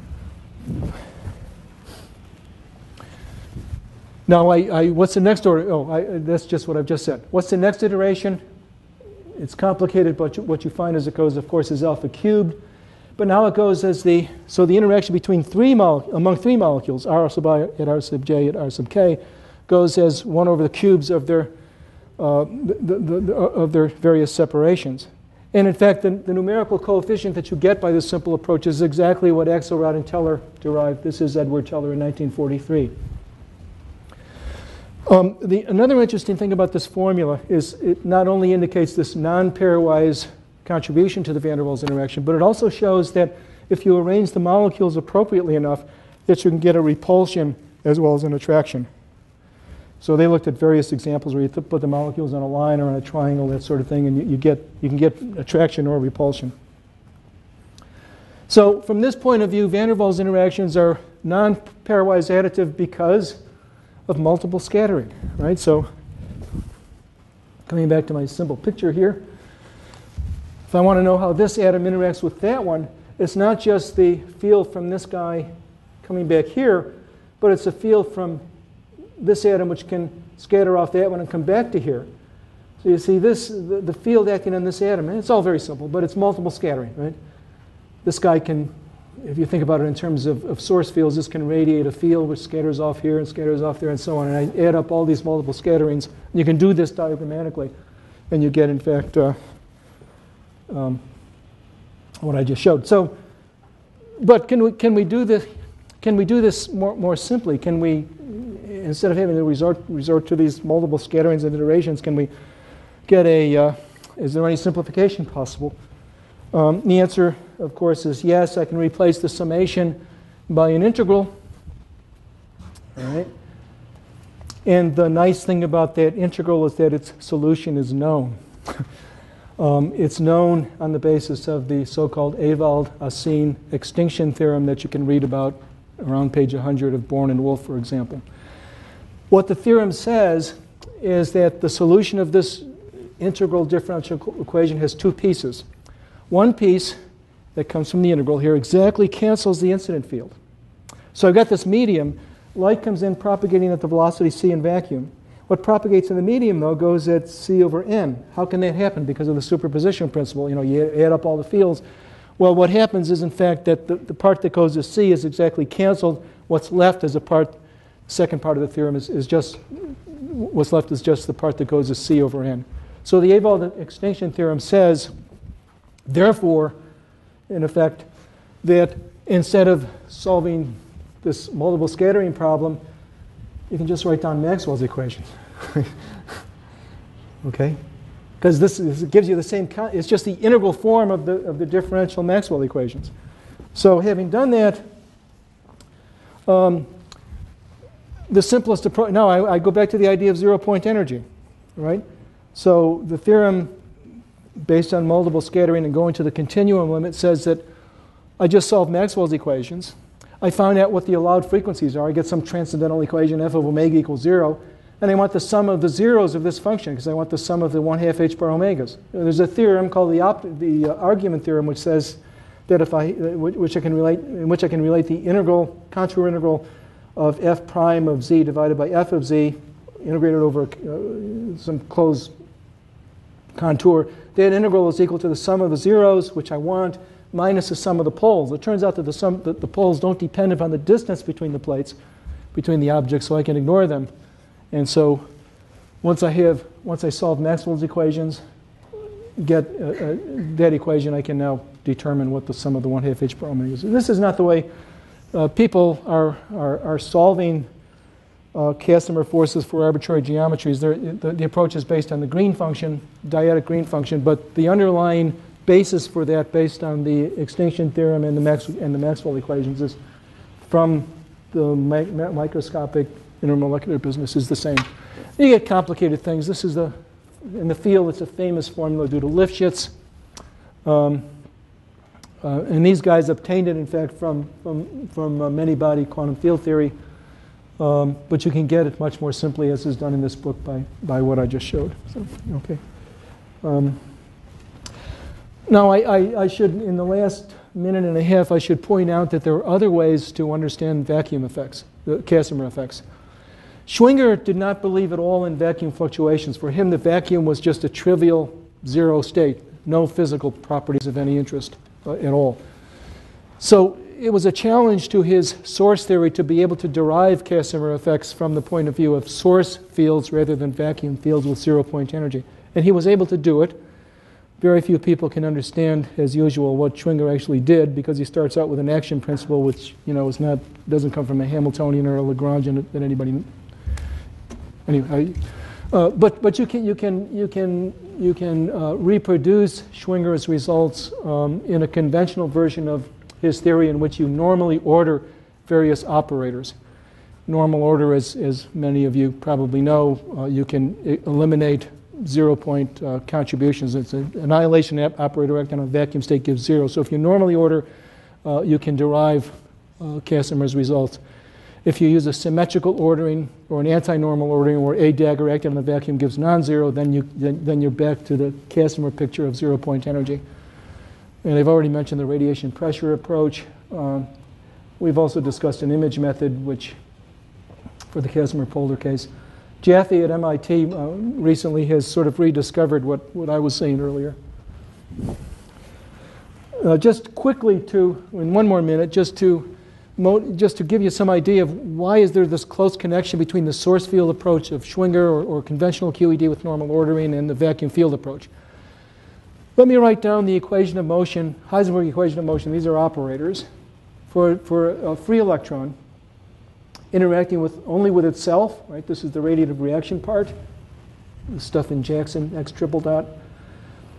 Now, what's the next order? Oh, that's just what I've just said. What's the next iteration? It's complicated, but what you find as it goes, of course, is alpha cubed. But now it goes as the interaction between among three molecules, R sub I at R sub j at R sub k, goes as 1 over the cubes of their various separations. And in fact, the numerical coefficient that you get by this simple approach is exactly what Axelrod and Teller derived. This is Edward Teller in 1943. Another interesting thing about this formula is it not only indicates this non-pairwise contribution to the van der Waals interaction, but it also shows that if you arrange the molecules appropriately enough, that you can get a repulsion as well as an attraction. So they looked at various examples where you put the molecules on a line or on a triangle, that sort of thing, and you can get attraction or repulsion. So from this point of view, van der Waals interactions are non-pairwise additive because of multiple scattering, right? So coming back to my simple picture here, if I want to know how this atom interacts with that one, it's not just the field from this guy coming back here, but it's a field from this atom which can scatter off that one and come back to here. So you see the field acting on this atom, and it's all very simple, but it's multiple scattering, right? This guy can, if you think about it in terms of source fields, this can radiate a field which scatters off here and scatters off there and so on. And I add up all these multiple scatterings. And you can do this diagrammatically, and you get, in fact, what I just showed. So, but can we do this? Can we do this more simply? Can we, instead of having to resort to these multiple scatterings and iterations, can we get is there any simplification possible? The answer of course, is yes, I can replace the summation by an integral. All right? And the nice thing about that integral is that its solution is known. It's known on the basis of the so-called Ewald-Assien extinction theorem that you can read about around page 100 of Born and Wolf, for example. What the theorem says is that the solution of this integral differential equation has two pieces. One piece that comes from the integral here exactly cancels the incident field. So I've got this medium. Light comes in propagating at the velocity c in vacuum. What propagates in the medium, though, goes at c over n. How can that happen? Because of the superposition principle. You add up all the fields. Well, what happens is, in fact, that the part that goes to c is exactly canceled. What's left is the second part of the theorem is just, what's left is just the part that goes to c over n. So the Ewald extinction theorem says, therefore, in effect, that instead of solving this multiple scattering problem, you can just write down Maxwell's equations. Okay? Because this gives you the same, it's just the integral form of the differential Maxwell equations. So having done that, the simplest approach, now I go back to the idea of zero-point energy, right? So the theorem based on multiple scattering and going to the continuum limit says that I just solved Maxwell's equations. I found out what the allowed frequencies are. I get some transcendental equation, f of omega equals 0, and I want the sum of the zeros of this function because I want the sum of the 1/2 h bar omegas. There's a theorem called the argument theorem, which says that in which I can relate the integral, contour integral of f prime of z divided by f of z, integrated over some closed contour. That integral is equal to the sum of the zeros, which I want, minus the sum of the poles. It turns out that the poles don't depend upon the distance between the plates, between the objects, so I can ignore them. And so once I solve Maxwell's equations, get that equation, I can now determine what the sum of the 1/2 h bar omega is. This is not the way people are solving Casimir forces for arbitrary geometries. The approach is based on the Green function, dyadic Green function, but the underlying basis for that, based on the extinction theorem and the Maxwell equations, is from the microscopic intermolecular business is the same. You get complicated things. This is in the field, it's a famous formula due to Lifshitz. And these guys obtained it, in fact, from many-body quantum field theory. But you can get it much more simply, as is done in this book, by what I just showed. So, okay. Now, I should, in the last minute and a half, I should point out that there are other ways to understand vacuum effects, the Casimir effects. Schwinger did not believe at all in vacuum fluctuations. For him, the vacuum was just a trivial zero state, no physical properties of any interest at all. So it was a challenge to his source theory to be able to derive Casimir effects from the point of view of source fields rather than vacuum fields with zero-point energy. And he was able to do it. Very few people can understand, as usual, what Schwinger actually did, because he starts out with an action principle, which doesn't come from a Hamiltonian or a Lagrangian that anybody. Anyway, but you can reproduce Schwinger's results in a conventional version of his theory, in which you normally order various operators. Normal order, as many of you probably know, you can eliminate zero-point contributions. It's an annihilation operator acting on a vacuum state gives 0. So if you normally order, you can derive Casimir's results. If you use a symmetrical ordering or an anti-normal ordering where a dagger acting on the vacuum gives non-zero, then you're back to the Casimir picture of zero-point energy. And I've already mentioned the radiation pressure approach. We've also discussed an image method, which, for the Casimir polar case. Jaffe at MIT recently has sort of rediscovered what I was saying earlier. Just quickly in one more minute, just to give you some idea of why is there this close connection between the source field approach of Schwinger or conventional QED with normal ordering and the vacuum field approach. Let me write down the equation of motion, Heisenberg equation of motion. These are operators for a free electron interacting only with itself. Right? This is the radiative reaction part. The stuff in Jackson X triple dot.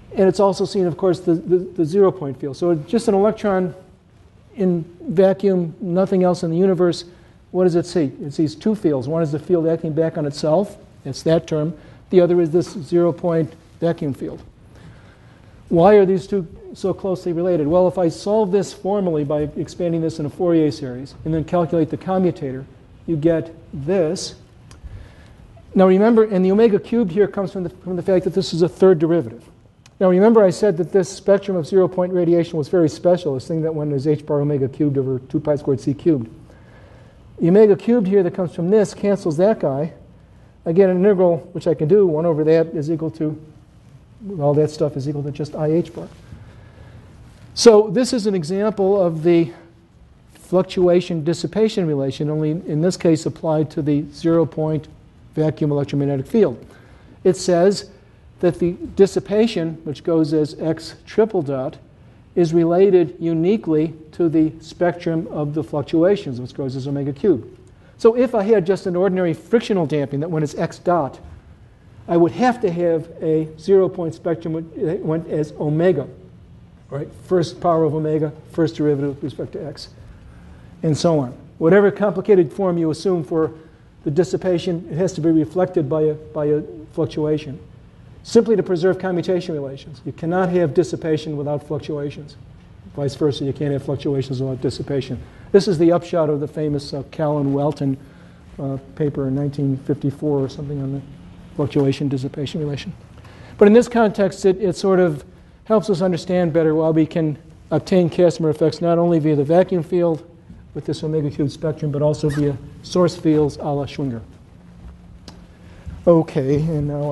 And it's also seen, of course, the zero-point field. So just an electron in vacuum, nothing else in the universe, what does it see? It sees two fields. One is the field acting back on itself. That's that term. The other is this zero-point vacuum field. Why are these two so closely related? Well, if I solve this formally by expanding this in a Fourier series and then calculate the commutator, you get this. Now remember, and the omega cubed here comes from the fact that this is a third derivative. Now remember I said that this spectrum of zero-point radiation was very special, this thing that went as h bar omega cubed over 2 pi squared c cubed. The omega cubed here that comes from this cancels that guy. Again, an integral, which I can do, 1 over that is equal to, all that stuff is equal to just IH bar. So this is an example of the fluctuation-dissipation relation, only in this case applied to the zero-point vacuum electromagnetic field. It says that the dissipation, which goes as x triple dot, is related uniquely to the spectrum of the fluctuations, which goes as omega cubed. So if I had just an ordinary frictional damping that went as x dot, I would have to have a zero-point spectrum that went as omega, right? First power of omega, first derivative with respect to x, and so on. Whatever complicated form you assume for the dissipation, it has to be reflected by a fluctuation, simply to preserve commutation relations. You cannot have dissipation without fluctuations. Vice versa, you can't have fluctuations without dissipation. This is the upshot of the famous Callan-Welton paper in 1954 or something on the fluctuation-dissipation relation. But in this context, it sort of helps us understand better why we can obtain Casimir effects not only via the vacuum field with this omega cubed spectrum, but also via source fields a la Schwinger. Okay, and now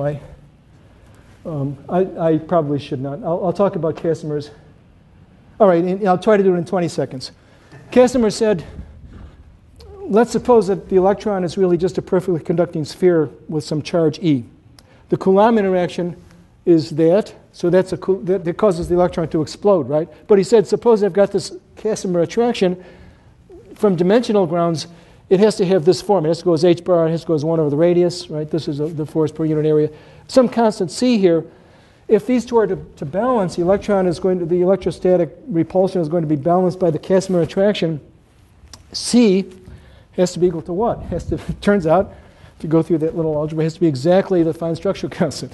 I probably should not. I'll talk about Casimir's. All right, and I'll try to do it in 20 seconds. Casimir said, let's suppose that the electron is really just a perfectly conducting sphere with some charge E. The Coulomb interaction is that, so that causes the electron to explode, right? But he said, suppose I've got this Casimir attraction. From dimensional grounds, it has to have this form. It has to go as h bar, it has to go as 1 over the radius, right? This is the force per unit area. Some constant c here. If these two are to balance, the electrostatic repulsion is going to be balanced by the Casimir attraction. C has to be equal to what? It turns out, if you go through that little algebra, it has to be exactly the fine structure constant.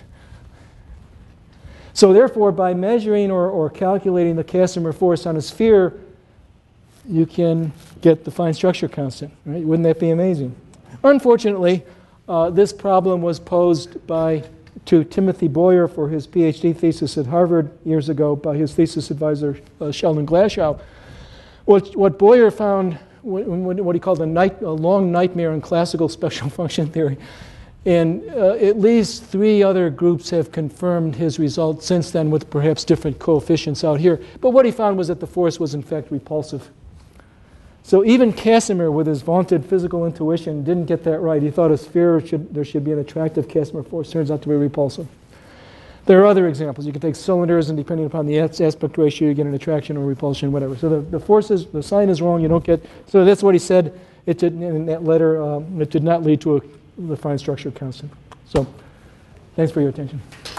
So therefore, by measuring or calculating the Casimir force on a sphere, you can get the fine structure constant. Right? Wouldn't that be amazing? Unfortunately, this problem was posed to Timothy Boyer for his PhD thesis at Harvard years ago by his thesis advisor, Sheldon Glashow. What Boyer found, what he called a long nightmare in classical special function theory, and at least 3 other groups have confirmed his result since then with perhaps different coefficients out here. But what he found was that the force was in fact repulsive. So even Casimir, with his vaunted physical intuition, didn't get that right. He thought a sphere there should be an attractive Casimir force. Turns out to be repulsive. There are other examples. You can take cylinders, and depending upon the aspect ratio, you get an attraction or repulsion, whatever. So the forces, the sign is wrong. You don't get. So that's what he said. It did in that letter. It did not lead to the fine structure constant. So, thanks for your attention.